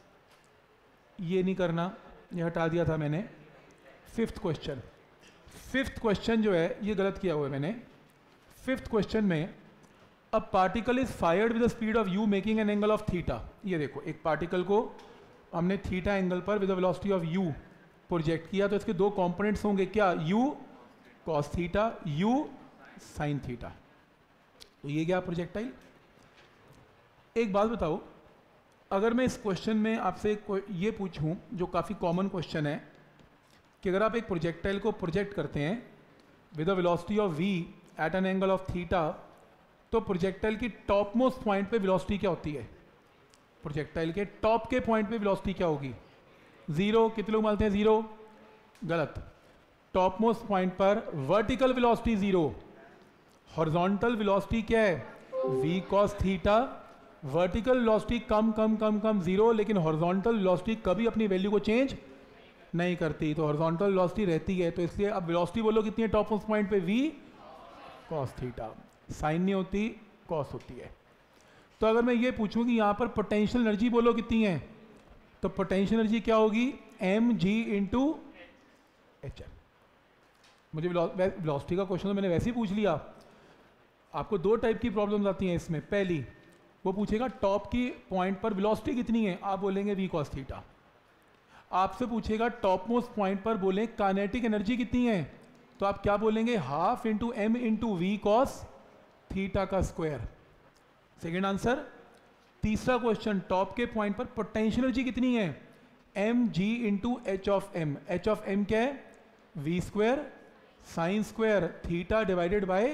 ये नहीं करना, ये हटा दिया था मैंने। फिफ्थ क्वेश्चन, फिफ्थ क्वेश्चन जो है ये गलत किया हुआ है मैंने। फिफ्थ क्वेश्चन में a particle is fired with the speed of you making an angle of theta. ये देखो, एक पार्टिकल को हमने थीटा एंगल पर with the velocity of U project किया, तो इसके दो कंपोनेंट्स होंगे, क्या? U cos theta, U sine theta. तो ये क्या प्रोजेक्टाइल? एक बात बताओ, अगर मैं इस क्वेश्चन में आपसे ये पूछूं, जो काफ़ी कॉमन क्वेश्चन है, कि अगर आप एक प्रोजेक्टाइल को प्रोजेक्ट करते हैं with the velocity of v at an angle of theta, तो प्रोजेक्टाइल की टॉप मोस्ट पॉइंट पे वेलोसिटी क्या होती है? प्रोजेक्टाइल के टॉप के पॉइंट पे वेलोसिटी क्या होगी? जीरो। कितने लोग मानते हैं जीरो? गलत। टॉप मोस्ट पॉइंट पर vertical velocity zero, horizontal velocity क्या है? v cos theta. Vertical velocity कम कम कम कम जीरो, लेकिन हॉरिजॉन्टल वेलोसिटी कभी अपनी वैल्यू को चेंज नहीं करती, तो हॉरिजॉन्टल वेलोसिटी रहती है। तो इसलिए अब वेलोसिटी बोलो कितनी है टॉप मोस्ट पॉइंट पे? v cos theta. साइन नहीं होती, कॉस होती है। तो अगर मैं ये पूछूं कि यहाँ पर पोटेंशियल एनर्जी बोलो कितनी है, तो पोटेंशियल एनर्जी क्या होगी? M g into h l. मुझे वेलोसिटी का क्वेश्चन तो मैंने वैसे ही पूछ लिया। आपको दो टाइप की प्रॉब्लम्स आती हैं इसमें। पहली, वो पूछेगा टॉप की पॉइंट पर वेलोसिटी कितनी है, आप बोलेंगे v cos थीटा। आपसे पूछेगा टॉप मोस्ट पॉइंट पर बोले काइनेटिक एनर्जी कितनी है, तो आप क्या बोलेंगे? Half into m into v cos theta का स्क्वायर। Second answer. तीसरा क्वेश्चन, टॉप के पॉइंट पर पोटेंशियल एनर्जी कितनी है? M g into h of m. H of m क्या है? We square sine square theta divided by,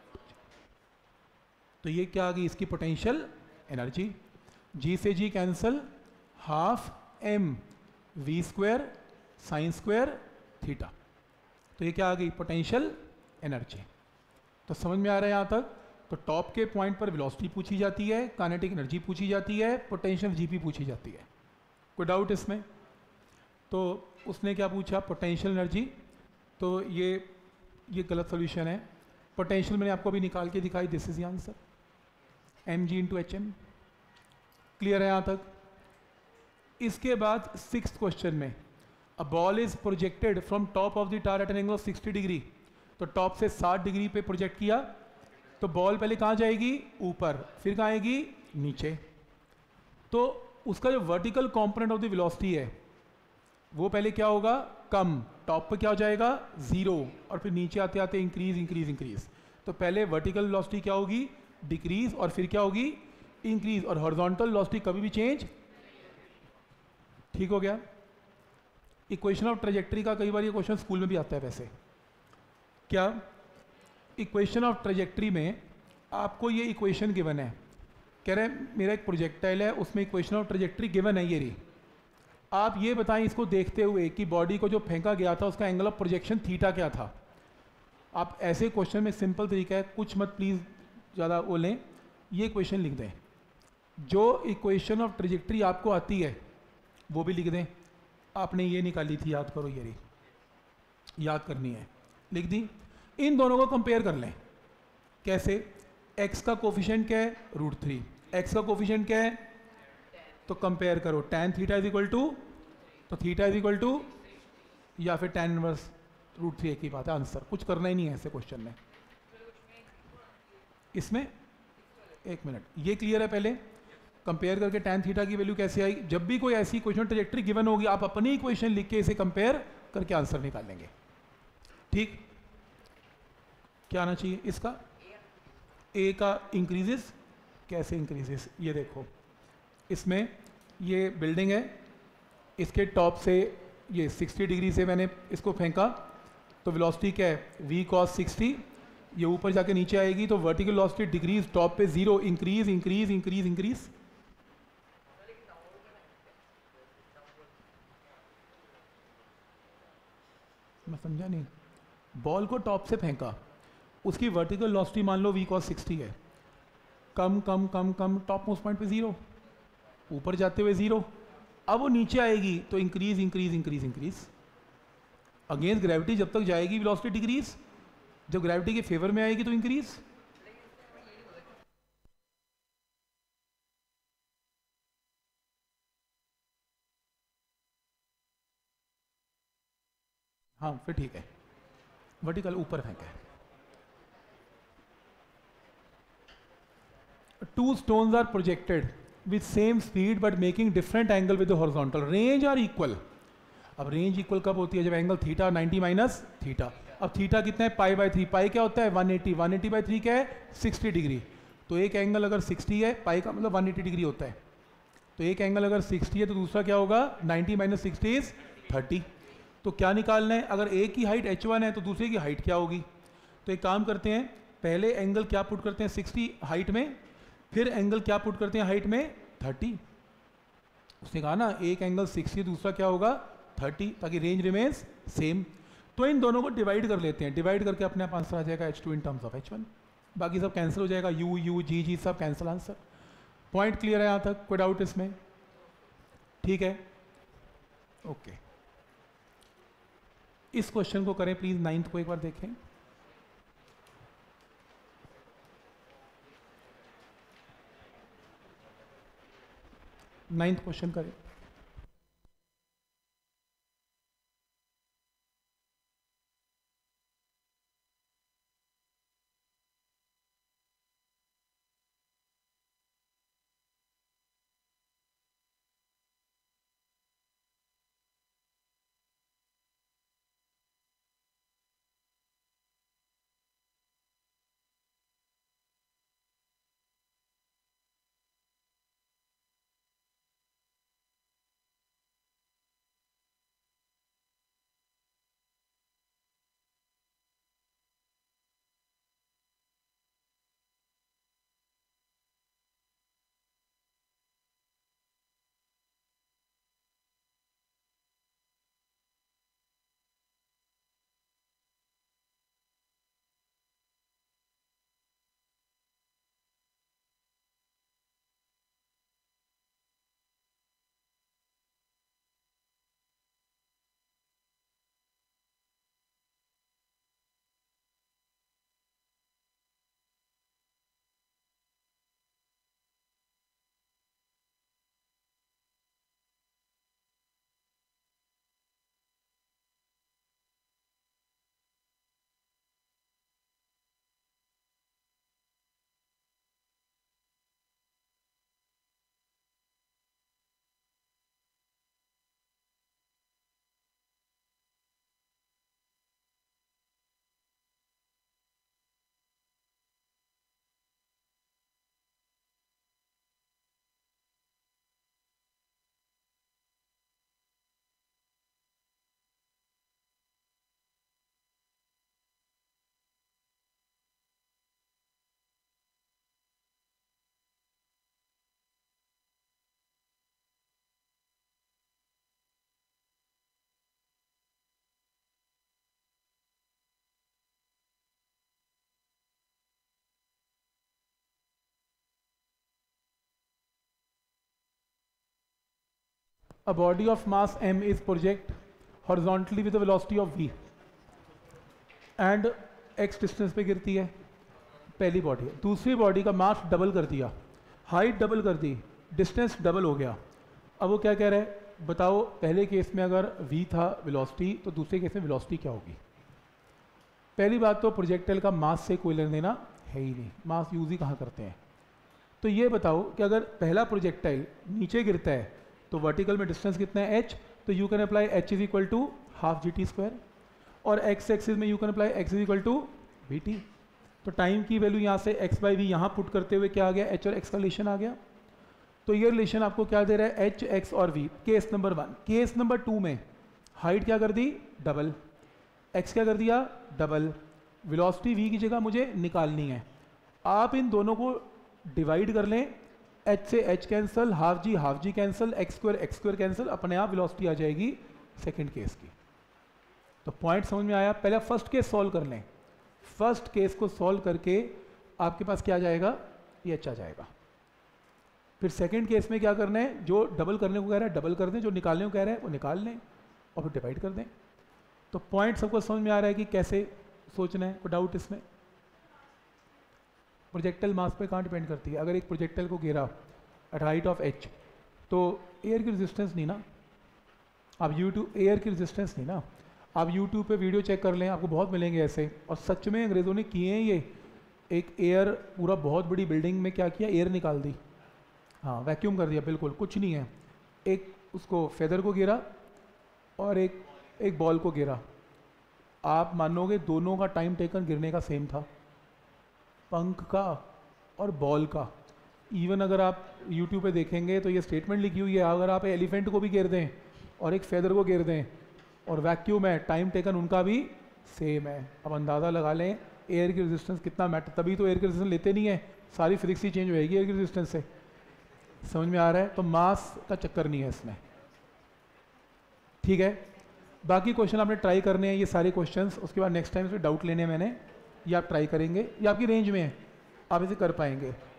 तो ये क्या आ गई इसकी पोटेंशियल एनर्जी। जी से g cancel, half m v square sine square theta, तो ये क्या आ गई? Potential energy. तो समझ में आ रहा है यहाँ तक? तो टॉप के पॉइंट पर वेलोसिटी पूछी जाती है, काइनेटिक एनर्जी पूछी जाती है, पोटेंशियल जीपी पूछी जाती है। कोई डाउट इसमें? तो उसने क्या पूछा? Potential energy. तो ये ये गलत सोल्यूशन है। पोटेंशियल मैंने आपको अभी निकाल के दिखाई, this is the answer, m g into h m. Clear है यहाँ तक? इसके बाद सिक्स्थ क्वेश्चन में, a ball is projected from top of the tower at an angle of sixty degree. तो टॉप से साठ डिग्री पे प्रोजेक्ट किया, तो बॉल पहले कहाँ जाएगी? ऊपर, फिर कहाँ आएगी? नीचे। तो उसका जो vertical component of the velocity है वो पहले क्या होगा? कम। टॉप पे क्या हो जाएगा? जीरो, और फिर नीचे आते आते इंक्रीज इंक्रीज इंक्रीज। तो पहले वर्टिकल वेलोसिटी क्या होगी? डिक्रीज, और फिर क्या होगी? इंक्रीज। और हॉरिजॉन्टल वेलोसिटी कभी भी चेंज। ठीक हो गया? इक्वेशन ऑफ ट्रेजेक्टरी का कई बार ये क्वेश्चन स्कूल में भी आता है। वैसे क्या इक्वेशन ऑफ ट्रेजेक्टरी में आपको ये इक्वेशन गिवन है, कह रहे हैं मेरा एक प्रोजेक्टाइल है, उसमें इक्वेशन ऑफ ट्रेजेक्ट्री गिवन है ये रही, आप ये बताएं इसको देखते हुए कि बॉडी को जो फेंका गया था उसका एंगल ऑफ प्रोजेक्शन थीटा क्या था। आप ऐसे क्वेश्चन में सिंपल तरीका है, कुछ मत प्लीज़ ज़्यादा वो लें, ये क्वेश्चन लिख दें, जो इक्वेशन ऑफ ट्रेजेक्ट्री आपको आती है वो भी लिख दें। आपने ये निकाली थी, याद करो, ये रही, याद करनी है, लिख दी। इन दोनों को कंपेयर कर लें। कैसे? x का कोफिशिएंट क्या है? Root three. एक्स का कोफिशिएंट क्या है? तो कंपेयर करो, tan theta is equal to, तो थीटा इज इक्वल टू या फिर tan इनवर्स रूट थ्री, एक ही बात है, आंसर। कुछ करना ही नहीं है ऐसे क्वेश्चन में। इसमें एक मिनट, ये क्लियर है? पहले कंपेयर करके tan थीटा की वैल्यू कैसे आई? जब भी कोई ऐसी क्वेश्चन ट्रेजेक्ट्री गिवन होगी, आप अपनी इक्वेशन लिख के इसे कंपेयर करके आंसर निकालेंगे। ठीक, क्या आना चाहिए इसका? ए का इंक्रीजेस, कैसे इंक्रीजेस? ये देखो, इसमें ये बिल्डिंग है, इसके टॉप से ये साठ डिग्री से मैंने इसको फेंका, तो वेलोसिटी क्या है? v cos sixty. ये ऊपर जाके नीचे आएगी तो वर्टिकल वेलोसिटी डिग्रीज, टॉप पे zero, increase increase increase increase. मैं समझा नहीं। बॉल को टॉप से फेंका, उसकी वर्टिकल वेलोसिटी मान लो v cos सिक्सटी है, कम कम कम कम, टॉप मोस्ट पॉइंट पे जीरो, ऊपर जाते हुए जीरो। अब वो नीचे आएगी तो increase increase increase increase, against gravity जब तक जाएगी वेलोसिटी डिक्रीज, जब ग्रेविटी के फेवर में आएगी तो इंक्रीज। हाँ फिर ठीक है, वर्टिकल ऊपर फेंका है। Two stones are projected with same speed but making different angle with the horizontal, range are equal. अब रेंज इक्वल कब होती है? जब angle theta ninety minus theta. अब थीटा कितना है? Pi by three. पाई क्या होता है? One eighty. One eighty by three क्या है? Sixty degree. तो एक एंगल अगर सिक्सटी है, पाई का मतलब वन एटी डिग्री होता है, तो एक एंगल अगर सिक्सटी है तो दूसरा क्या होगा? Ninety minus sixty is thirty. तो क्या निकालना है? अगर एक की हाइट एच वन है तो दूसरे की हाइट क्या होगी? तो एक काम करते हैं, पहले एंगल क्या पुट करते हैं? सिक्सटी हाइट में, फिर एंगल क्या पुट करते हैं हाइट में? थर्टी। उसने कहा ना एक एंगल सिक्सटी, दूसरा क्या होगा? थर्टी, ताकि रेंज रिमेन्स सेम। तो इन दोनों को डिवाइड कर लेते हैं, डिवाइड करके अपने आप आंसर आ जाएगा h two in terms of H one. बाकी सब कैंसिल हो जाएगा, यू यू जी जी सब कैंसिल आंसर। पॉइंट क्लियर है यहाँ तक? कोई डाउट इसमें? ठीक है, ओके। इस क्वेश्चन को करें प्लीज, नाइन्थ को एक बार देखें। नाइन्थ क्वेश्चन करें। A body of mass m is project horizontally with the velocity of v and x distance पे गिरती है, पहली बॉडी है। दूसरी बॉडी का मास डबल कर दिया, हाइट डबल कर दी, डिस्टेंस डबल हो गया। अब वो क्या कह रहा है, बताओ पहले केस में अगर v था वेलोसिटी तो दूसरे केस में वेलोसिटी क्या होगी। पहली बात तो प्रोजेक्टाइल का मास से कोई लेना देना है ही नहीं, मास यूज ही कहाँ करते हैं। तो ये बताओ कि अगर पहला प्रोजेक्टाइल नीचे गिरता है तो वर्टिकल में डिस्टेंस कितना है h, तो you can apply h is equal to half g T square, और x एक्सिस में you can apply x is equal to we T. तो टाइम की वैल्यू यहाँ से x बाई वी यहाँ पुट करते हुए क्या आ गया, h और x का रिलेशन आ गया। तो ये रिलेशन आपको क्या दे रहा है, h, x और v। Case number one. Case number two में हाइट क्या कर दी, डबल, x क्या कर दिया, डबल, वेलोसिटी v की जगह मुझे निकालनी है। आप इन दोनों को डिवाइड कर लें, h से h cancel, half g half g cancel, x square x square cancel, अपने आप वेलोसिटी आ जाएगी सेकंड केस की। तो पॉइंट समझ में आया। पहले फर्स्ट केस सॉल्व कर लें, फर्स्ट केस को सॉल्व करके आपके पास क्या आ जाएगा, ये h आ जाएगा। फिर सेकंड केस में क्या करना है, जो डबल करने को कह रहा है डबल कर दें, जो निकालने को कह रहा है वो निकाल लें और फिर डिवाइड कर दें। तो पॉइंट सबको समझ में आ रहा है कि कैसे सोचना है, कोई डाउट इसमें। प्रोजेक्टाइल मास पे कहाँ डिपेंड करती है। अगर एक प्रोजेक्टाइल को घेरा एट हाइट ऑफ h, तो एयर की रेजिस्टेंस नहीं ना, आप यूट्यूब एयर की रेजिस्टेंस नहीं ना, आप यूट्यूब पे वीडियो चेक कर लें, आपको बहुत मिलेंगे ऐसे। और सच में अंग्रेज़ों ने किए हैं ये, एक एयर पूरा बहुत बड़ी बिल्डिंग में क्या किया, एयर निकाल दी, हाँ वैक्यूम कर दिया, बिल्कुल कुछ नहीं है। एक उसको फेदर को गिरा और एक एक बॉल को गिरा, आप मानोगे दोनों का टाइम टेकन गिरने का सेम था, पंख का और बॉल का। इवन अगर आप यूट्यूब पे देखेंगे तो ये स्टेटमेंट लिखी हुई है, अगर आप एलिफेंट को भी गिर दें और एक फेदर को गिर दें और वैक्यूम है, टाइम टेकन उनका भी सेम है। अब अंदाज़ा लगा लें एयर की रेजिस्टेंस कितना मैटर, तभी तो एयर की रेजिस्टेंस लेते नहीं है, सारी फिजिक्स ही चेंज होएगी एयर की रेजिस्टेंस से। समझ में आ रहा है। तो मास का चक्कर नहीं है इसमें, ठीक है। बाकी क्वेश्चन आपने ट्राई करने हैं, ये सारे क्वेश्चंस, उसके बाद नेक्स्ट टाइम इसमें डाउट लेने हैं मैंने, ये आप ट्राई करेंगे, ये आपकी रेंज में है, आप इसे कर पाएंगे।